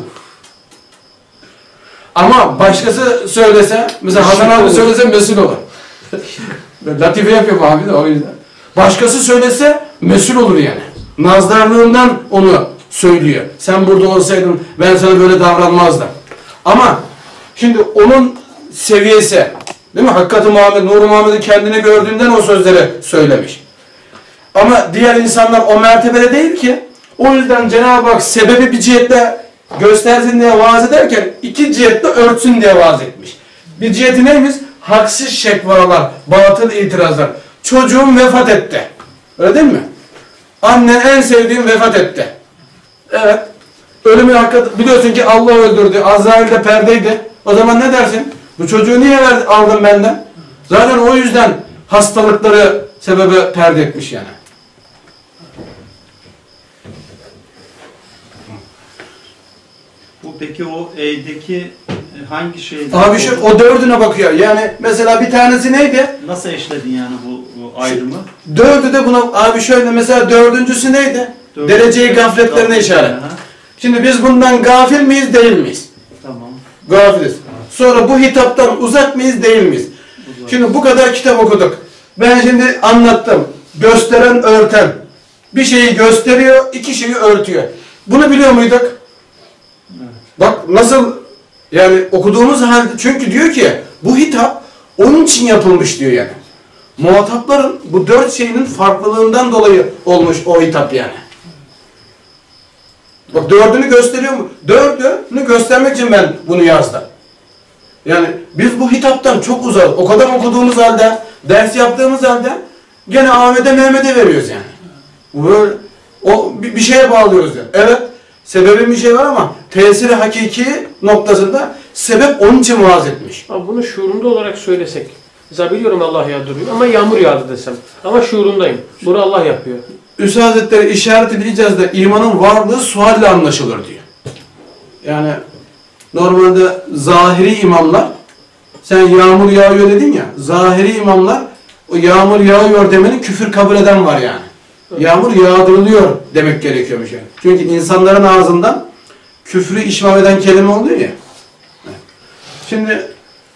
A: Ama başkası söylese, mesela Hasan abi söylese mesul olur. Latife yapıyor abi de o yüzden. Başkası söylese mesul olur yani. Nazdarlığından onu söylüyor. Sen burada olsaydın ben sana böyle davranmazdım. Ama şimdi onun seviyesi, değil mi? Hakikat-ı Muhammed, Nur-u Muhammed'i kendine gördüğünden o sözleri söylemiş. Ama diğer insanlar o mertebede değil ki. O yüzden Cenab-ı Hak sebebi bir cihetle göstersin diye vaaz ederken iki cihetle örtsün diye vaaz etmiş. Bir ciheti neymiş? Haksız şekvalar, batıl itirazlar. Çocuğum vefat etti. Öyle değil mi? Annen en sevdiğin vefat etti. Evet. Ölümün hakkı biliyorsun ki Allah öldürdü. Azrail de perdeydi. O zaman ne dersin? Bu çocuğu niye verdin, aldın benden? Zaten o yüzden hastalıkları sebebe perde etmiş yani.
C: Bu peki o E'deki hangi şeyde?
A: Abi şu o dördüne bakıyor. Yani mesela bir tanesi neydi?
C: Nasıl eşledin yani bu, bu ayrımı?
A: Dördü de buna abi şöyle mesela dördüncüsü neydi?
C: Dördüncü-
A: Dereceyi gafletlerine işaret.
C: Aha,
A: Şimdi biz bundan gafil miyiz değil miyiz?
C: tamam.
A: Gafiliz. Sonra bu hitaptan uzak mıyız değil miyiz?
C: Uzak.
A: Şimdi bu kadar kitap okuduk. Ben şimdi anlattım. Gösteren, örten. Bir şeyi gösteriyor, iki şeyi örtüyor. Bunu biliyor muyduk?
C: Evet.
A: Bak nasıl yani okuduğumuz halde çünkü diyor ki bu hitap onun için yapılmış diyor yani. Muhatapların bu dört şeyinin farklılığından dolayı olmuş o hitap yani. Bak dördünü gösteriyor mu? Dördünü göstermek için ben bunu yazdım. Yani biz bu hitaptan çok uzak. O kadar okuduğumuz halde, ders yaptığımız halde gene Ahmet'e Mehmet'e veriyoruz yani. Böyle, o bir, bir şeye bağlıyoruz yani. Evet, sebebi bir şey var ama tesiri hakiki noktasında sebep onun için vaaz etmiş.
F: Ama bunu şuurunda olarak söylesek. Mesela biliyorum Allah yağdırıyor ama yağmur yağdı desem. Ama şuurundayım. Bunu Allah yapıyor.
A: Üstad Hazretleri işaret-i icazda imanın varlığı sualle anlaşılır diyor. Yani normalde zahiri imamlar, sen yağmur yağıyor dedin ya, zahiri imamlar o yağmur yağıyor demenin küfür kabul eden var yani. Yağmur yağdırılıyor demek gerekiyormuş yani. Çünkü insanların ağzından küfrü işmam eden kelime oluyor ya. Şimdi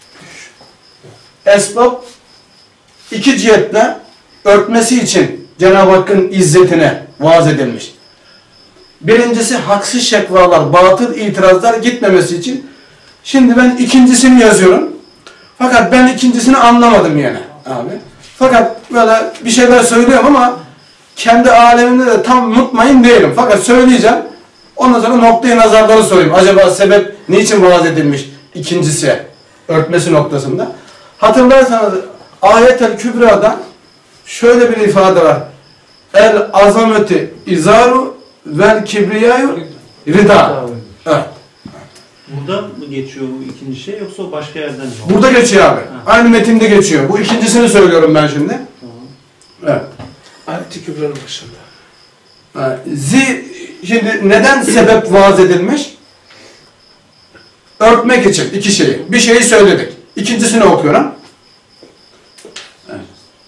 A: esbab iki cihetle örtmesi için Cenab-ı Hakk'ın izzetine vaaz edilmiş. Birincisi haksız şekvalar, batıl itirazlar gitmemesi için. Şimdi ben ikincisini yazıyorum. Fakat ben ikincisini anlamadım yani abi. Fakat böyle bir şeyler söylüyorum ama kendi alemimde de tam mutmain değilim. Fakat söyleyeceğim. Ondan sonra noktayı nazarları sorayım. Acaba sebep niçin vaaz edilmiş ikincisi örtmesi noktasında? Hatırlarsanız Ayet-el Kübra'da şöyle bir ifade var. El azameti izaru vel kibriyayu rida. Evet.
C: Burada mı geçiyor bu ikinci şey yoksa o başka yerden mi?
A: Burada geçiyor abi.
C: Ha.
A: Aynı metinde geçiyor. Bu ikincisini söylüyorum ben şimdi.
C: Tamam.
A: Evet.
B: Ayet-i Kübra'nın başında.
A: Evet. Zi, şimdi neden sebep vaaz edilmiş? Örtmek için iki şeyi. Bir şeyi söyledik. İkincisini okuyorum. Evet.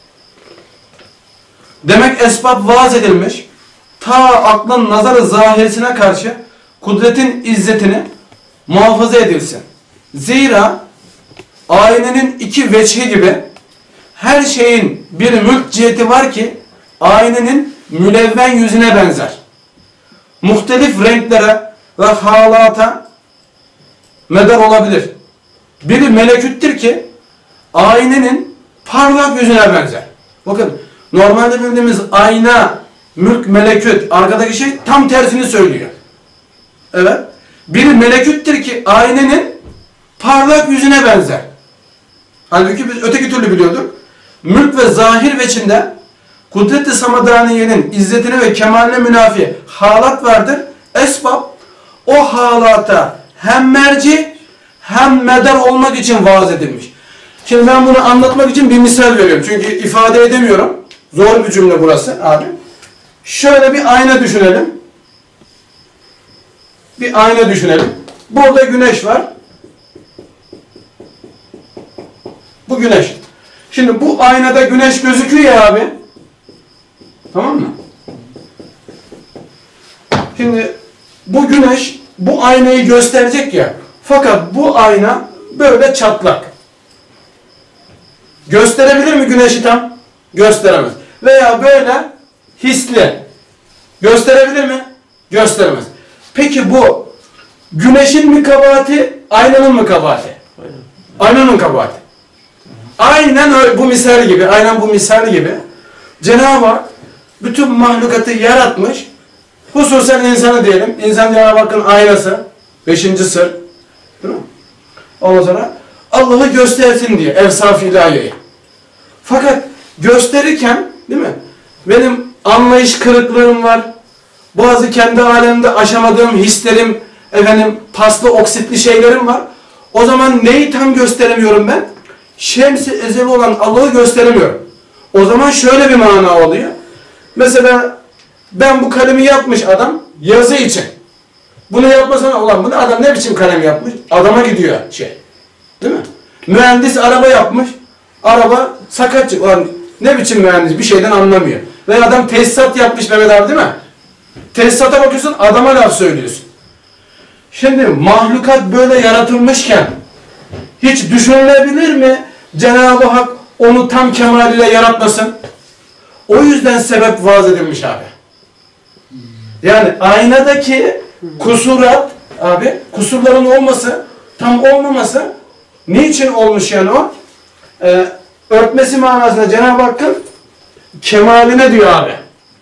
A: Demek esbab vaaz edilmiş. Ta aklın nazarı zahirisine karşı kudretin izzetini muhafaza edilsin. Zira aynenin iki veçhi gibi her şeyin bir mülk ciheti var ki aynenin mülevven yüzüne benzer. Muhtelif renklere ve halata medar olabilir. Biri meleküttür ki aynenin parlak yüzüne benzer. Bakın normalde bildiğimiz ayna, mülk, meleküt arkadaki şey tam tersini söylüyor. Evet. Biri meleküttür ki aynenin parlak yüzüne benzer. Halbuki biz öteki türlü biliyorduk. Mülk ve zahir veçinde kudret-i samadaniyenin izzetine ve kemaline münafi halat vardır. Esbab o halata hem merci hem medar olmak için vaaz edilmiş. Şimdi ben bunu anlatmak için bir misal veriyorum. Çünkü ifade edemiyorum. Zor bir cümle burası abi. Şöyle bir ayna düşünelim. Bir ayna düşünelim. Burada güneş var. Bu güneş. Şimdi bu aynada güneş gözüküyor ya abi. Tamam mı? Şimdi bu güneş bu aynayı gösterecek ya. Fakat bu ayna böyle çatlak. Gösterebilir mi güneşi tam? Gösteremez. Veya böyle hisli. Gösterebilir mi? Gösteremez. Peki bu güneşin mi kabahati, aynanın mı kabahati? Aynanın kabahati. Aynen öyle, bu misal gibi, aynen bu misal gibi Cenab-ı Hak bütün mahlukatı yaratmış. Hususen insanı diyelim. İnsan Cenab-ı Hakk'ın aynası. Beşinci sır. Değil mi? Ondan sonra Allah'ı göstersin diye evsaf-ı ilahiyeyi. Fakat gösterirken değil mi? Benim anlayış kırıklığım var. Bazı kendi alemde aşamadığım hislerim, efendim paslı oksitli şeylerim var. O zaman neyi tam gösteremiyorum ben? şems-i ezeli olan Allah'ı gösteremiyorum. O zaman şöyle bir mana oluyor. Mesela ben bu kalemi yapmış adam yazı için. Bunu yapmasana ulan bunu adam ne biçim kalem yapmış? Adama gidiyor şey. Değil mi? Mühendis araba yapmış. Araba sakat çık. Ulan ne biçim mühendis bir şeyden anlamıyor. Ve adam tesisat yapmış Mehmet abi değil mi? Tesisata bakıyorsun adama laf söylüyorsun. Şimdi mahlukat böyle yaratılmışken hiç düşünülebilir mi Cenab-ı Hak onu tam kemaliyle yaratmasın? O yüzden sebep vaaz edilmiş abi. Yani aynadaki kusurat abi, kusurların olması, tam olmaması niçin olmuş yani o? Ee, örtmesi manasında Cenab-ı Hakk'ın kemaline diyor abi.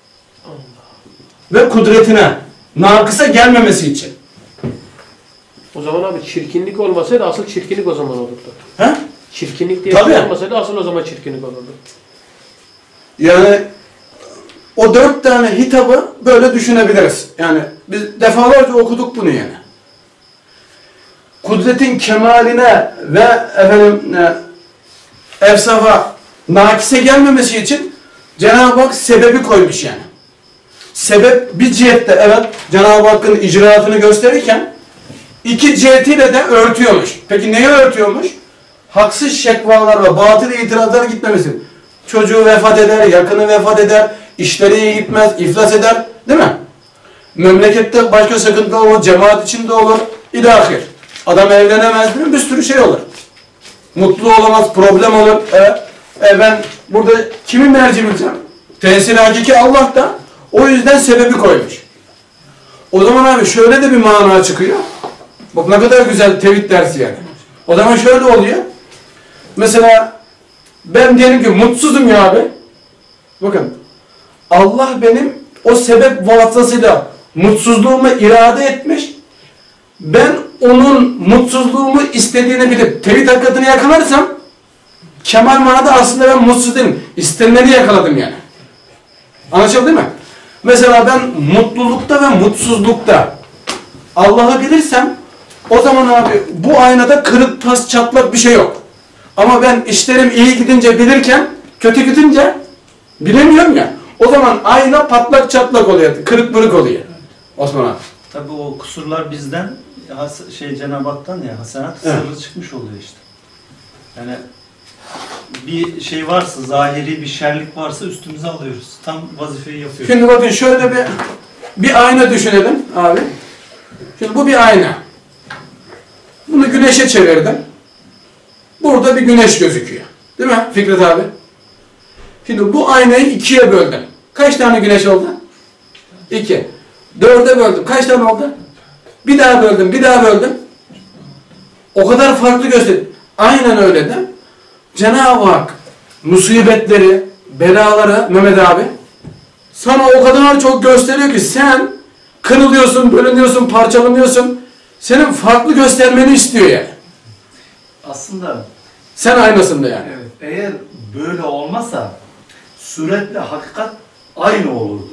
A: Ve kudretine, nakısa gelmemesi için.
F: O zaman abi çirkinlik olmasaydı asıl çirkinlik o zaman olurdu.
A: He?
F: Çirkinlik diye
A: Tabii.
F: şey olmasaydı asıl o zaman çirkinlik olurdu.
A: Yani o dört tane hitabı böyle düşünebiliriz. Yani biz defalarca okuduk bunu yani. Kudretin kemaline ve efendim e, efsafa, nakise gelmemesi için Cenab-ı Hak sebebi koymuş yani. Sebep bir cihette evet Cenab-ı Hakk'ın icraatını gösterirken iki cihetiyle de örtüyormuş. Peki neyi örtüyormuş? Haksız şekvalar ve batıl itirazlara gitmemesi. Çocuğu vefat eder, yakını vefat eder, işleri iyi gitmez, iflas eder. Değil mi? Memlekette başka sıkıntı olur, cemaat içinde olur, ilahir. Adam evlenemez değil mi? Bir sürü şey olur. Mutlu olamaz, problem olur. E, e ben burada kimi merci bileceğim? Tesir hakiki Allah da o yüzden sebebi koymuş. O zaman abi şöyle de bir mana çıkıyor. Bak ne kadar güzel tevhid dersi yani. O zaman şöyle oluyor. Mesela ben diyelim ki mutsuzum ya abi. Bakın Allah benim o sebep vasıtasıyla mutsuzluğumu irade etmiş. Ben onun mutsuzluğumu istediğini bilip tevhid hakikatini yakalarsam kemal manada aslında ben mutsuz değilim. İstenileni yakaladım yani. Anlaşıldı değil mi? Mesela ben mutlulukta ve mutsuzlukta Allah'ı bilirsem o zaman abi bu aynada kırık tas çatlak bir şey yok. Ama ben işlerim iyi gidince bilirken kötü gidince bilemiyorum ya. O zaman ayna patlak çatlak oluyor. Kırık bırık oluyor. Osman abi.
C: Tabii o kusurlar bizden has şey Cenab-ı Hak'tan ya hasenat
A: Evet.
C: sırrı çıkmış oluyor işte. Yani bir şey varsa, zahiri bir şerlik varsa üstümüze alıyoruz. Tam vazifeyi yapıyoruz.
A: Şimdi bakın şöyle bir bir ayna düşünelim abi. Şimdi bu bir ayna. Bunu güneşe çevirdim. Burada bir güneş gözüküyor. Değil mi Fikret abi? Şimdi bu aynayı ikiye böldüm. Kaç tane güneş oldu? İki. Dörde böldüm. Kaç tane oldu? Bir daha böldüm, bir daha böldüm. O kadar farklı gösteriyor. Aynen öyle de Cenab-ı Hak musibetleri, belaları Mehmet abi sana o kadar çok gösteriyor ki sen kırılıyorsun, bölünüyorsun, parçalanıyorsun. Senin farklı göstermeni istiyor yani.
E: Aslında
A: Sen aynasında yani.
E: evet, eğer böyle olmasa suretle hakikat aynı olurdu.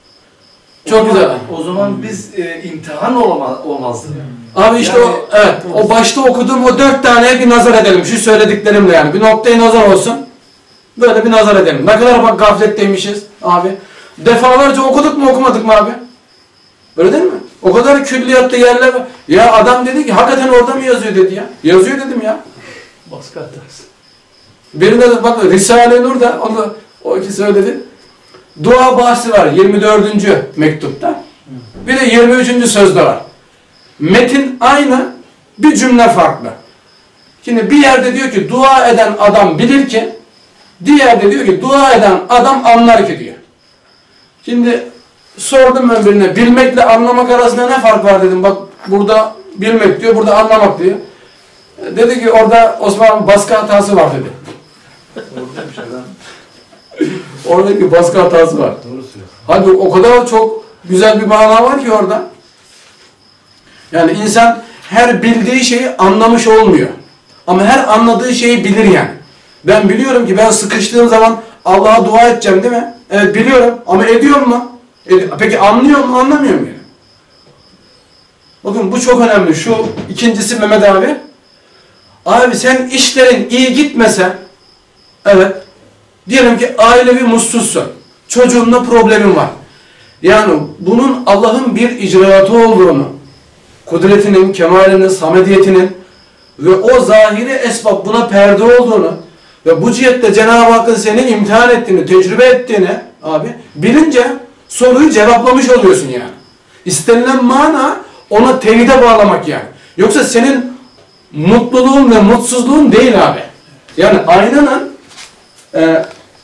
E: O
A: Çok
E: zaman-
A: güzel.
E: O zaman biz e, imtihan olama, olmazdı.
A: Abi işte
E: Yani-
A: o, evet, o başta okuduğum o dört taneye bir nazar edelim. Şu söylediklerimle yani. Bir noktaya nazar olsun. Böyle bir nazar edelim. Ne kadar bak gafletteymişiz abi. Defalarca okuduk mu okumadık mı abi? Böyle değil mi? O kadar külliyatta yerler var. Ya adam dedi ki hakikaten orada mı yazıyor dedi ya. Yazıyor dedim ya.
F: Baskı hatası.
A: Birinde de bak Risale-i Nur'da onu o iki söyledi. Dua bahsi var yirmi dördüncü mektupta. Bir de yirmi üçüncü sözde var. Metin aynı, bir cümle farklı. Şimdi bir yerde diyor ki dua eden adam bilir ki, diğerde diyor ki dua eden adam anlar ki diyor. Şimdi sordum ben birine bilmekle anlamak arasında ne fark var dedim. Bak burada bilmek diyor, burada anlamak diyor. Dedi ki orada Osman baskı hatası var dedi.
E: Oradaymış adam.
A: Oradaki baskı hatası var.
E: Doğru söylüyor.
A: Hadi o kadar çok güzel bir mana var ki orada. Yani insan her bildiği şeyi anlamış olmuyor. Ama her anladığı şeyi bilir yani. Ben biliyorum ki ben sıkıştığım zaman Allah'a dua edeceğim değil mi? Evet biliyorum ama ediyor mu? Ed- Peki anlıyor mu anlamıyor mu yani? Bakın bu çok önemli. Şu ikincisi Mehmet abi. Abi sen işlerin iyi gitmese, evet, diyelim ki ailevi mutsuzsun, çocuğunla problemin var. Yani bunun Allah'ın bir icraatı olduğunu, kudretinin, kemalinin, samediyetinin ve o zahiri esbab buna perde olduğunu ve bu cihette Cenab-ı Hakk'ın seni imtihan ettiğini, tecrübe ettiğini abi bilince soruyu cevaplamış oluyorsun yani. İstenilen mana ona tevhide bağlamak yani. Yoksa senin mutluluğun ve mutsuzluğun değil abi. Yani aynanın e, e,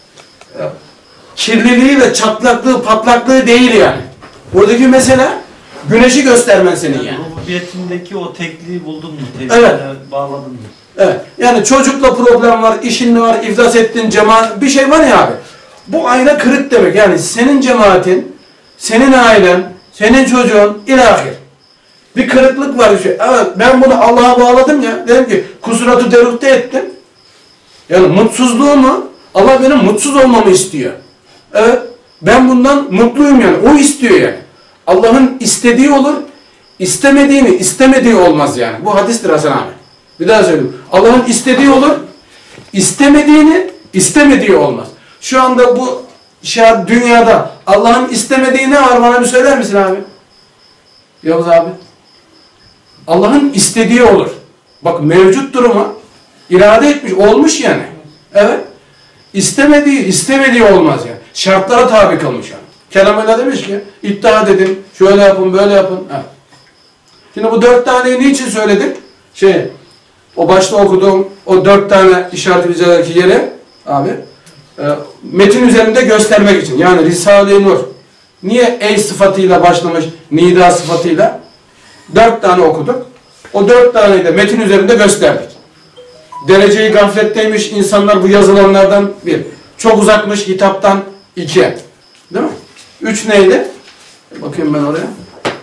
A: kirliliği ve çatlaklığı, patlaklığı değil yani. Buradaki mesele güneşi göstermen senin yani.
C: Rububiyetindeki o tekliği buldun mu?
A: Evet.
C: Tevhidine bağladın mı?
A: Evet. Yani çocukla problem var, işin var, iflas ettin, cemaat, bir şey var ya abi. Bu ayna kırık demek. Yani senin cemaatin, senin ailen, senin çocuğun ilahir. Bir kırıklık var. Şey. Evet, ben bunu Allah'a bağladım ya. Dedim ki kusuratı derukte ettim. Yani mutsuzluğumu, Allah benim mutsuz olmamı istiyor. Evet. Ben bundan mutluyum yani. O istiyor yani. Allah'ın istediği olur, istemediğini istemediği olmaz yani. Bu hadistir Hasan abi. Bir daha söyleyeyim. Allah'ın istediği olur, istemediğini istemediği olmaz. Şu anda bu şey, dünyada Allah'ın istemediği ne var, bana bir söyler misin abi? Yavuz abi. Allah'ın istediği olur. Bak mevcut durumu irade etmiş, olmuş yani. Evet. İstemediği, istemediği olmaz yani. Şartlara tabi kalmış yani. Kelamıyla demiş ki, iddia edin, şöyle yapın, böyle yapın. Evet. Şimdi bu dört taneyi niçin söyledik? Şey, o başta okuduğum o dört tane işaret bizdeki yeri abi, e, metin üzerinde göstermek için. Yani Risale-i Nur. Niye ey sıfatıyla başlamış, nida sıfatıyla? Dört tane okuduk. O dört taneyi de metin üzerinde gösterdik. Dereceyi gafletteymiş insanlar bu yazılanlardan bir. Çok uzakmış hitaptan iki. Değil mi? Üç neydi? Bakayım ben oraya.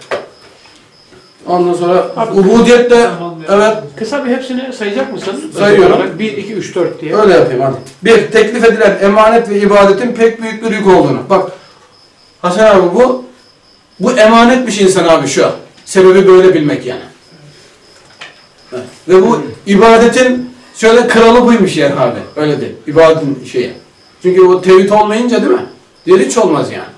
A: Ondan sonra ubudiyette, evet.
F: Kısa bir hepsini sayacak mısın?
A: Sayıyorum.
F: bir, iki, üç, dört diye.
A: Öyle yapayım hadi. Bir, teklif edilen emanet ve ibadetin pek büyük bir yük olduğunu. Bak Hasan abi bu bu emanetmiş insan abi şu an. Sebebi böyle bilmek yani. Evet. Ve bu ibadetin şöyle kralı buymuş yani abi. Öyle değil. İbadetin şeyi. Çünkü o tevhid olmayınca değil mi? Diğer hiç olmaz yani.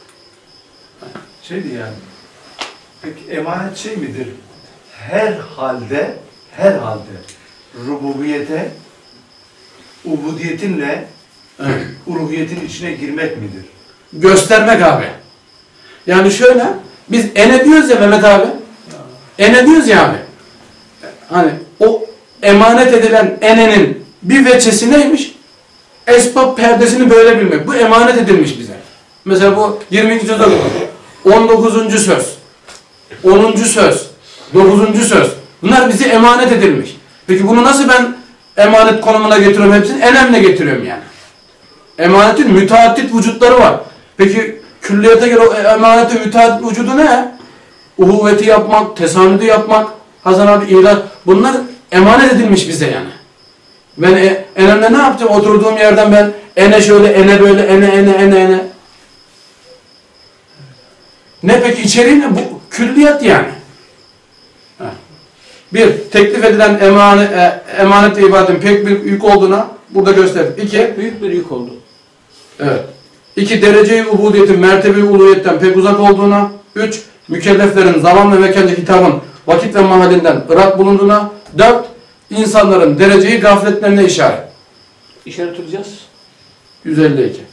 E: Şeydi yani. Peki emanet şey midir? Her halde, her halde rububiyete, ubudiyetinle
A: Evet.
E: uluhiyetin içine girmek midir?
A: Göstermek abi. Yani şöyle, biz ene diyoruz ya Mehmet abi. Ene diyoruz ya abi. Hani o emanet edilen enenin bir veçesi neymiş? Esbab perdesini böyle bilmek. Bu emanet edilmiş bize. Mesela bu yirmi iki söz okuduk. on dokuzuncu söz. onuncu söz. dokuzuncu söz. Bunlar bize emanet edilmiş. Peki bunu nasıl ben emanet konumuna getiriyorum hepsini? Enemle getiriyorum yani. Emanetin müteaddit vücutları var. Peki külliyete göre o emanetin müteaddit vücudu ne? Uhuvveti yapmak, tesanüdü yapmak, Hasan abi ilah. Bunlar emanet edilmiş bize yani. Ben e, enemle ne yapacağım? Oturduğum yerden ben ene şöyle, ene böyle, ene, ene, ene, ene. Ne peki içeriği ne? Bu külliyat yani. Bir, teklif edilen emanet, e, emanet ve ibadetin pek bir yük olduğuna burada gösterdik. İki,
F: Büyük bir yük oldu.
A: evet. İki, derece-i ubudiyetin, mertebe-i uluhiyetten pek uzak olduğuna. Üç, mükelleflerin zaman ve mekanda hitabın vakit ve mahallinden ırak bulunduğuna. Dört, insanların dereceyi gafletlerine işaret.
F: İşaret tutacağız.
A: yüz elli iki.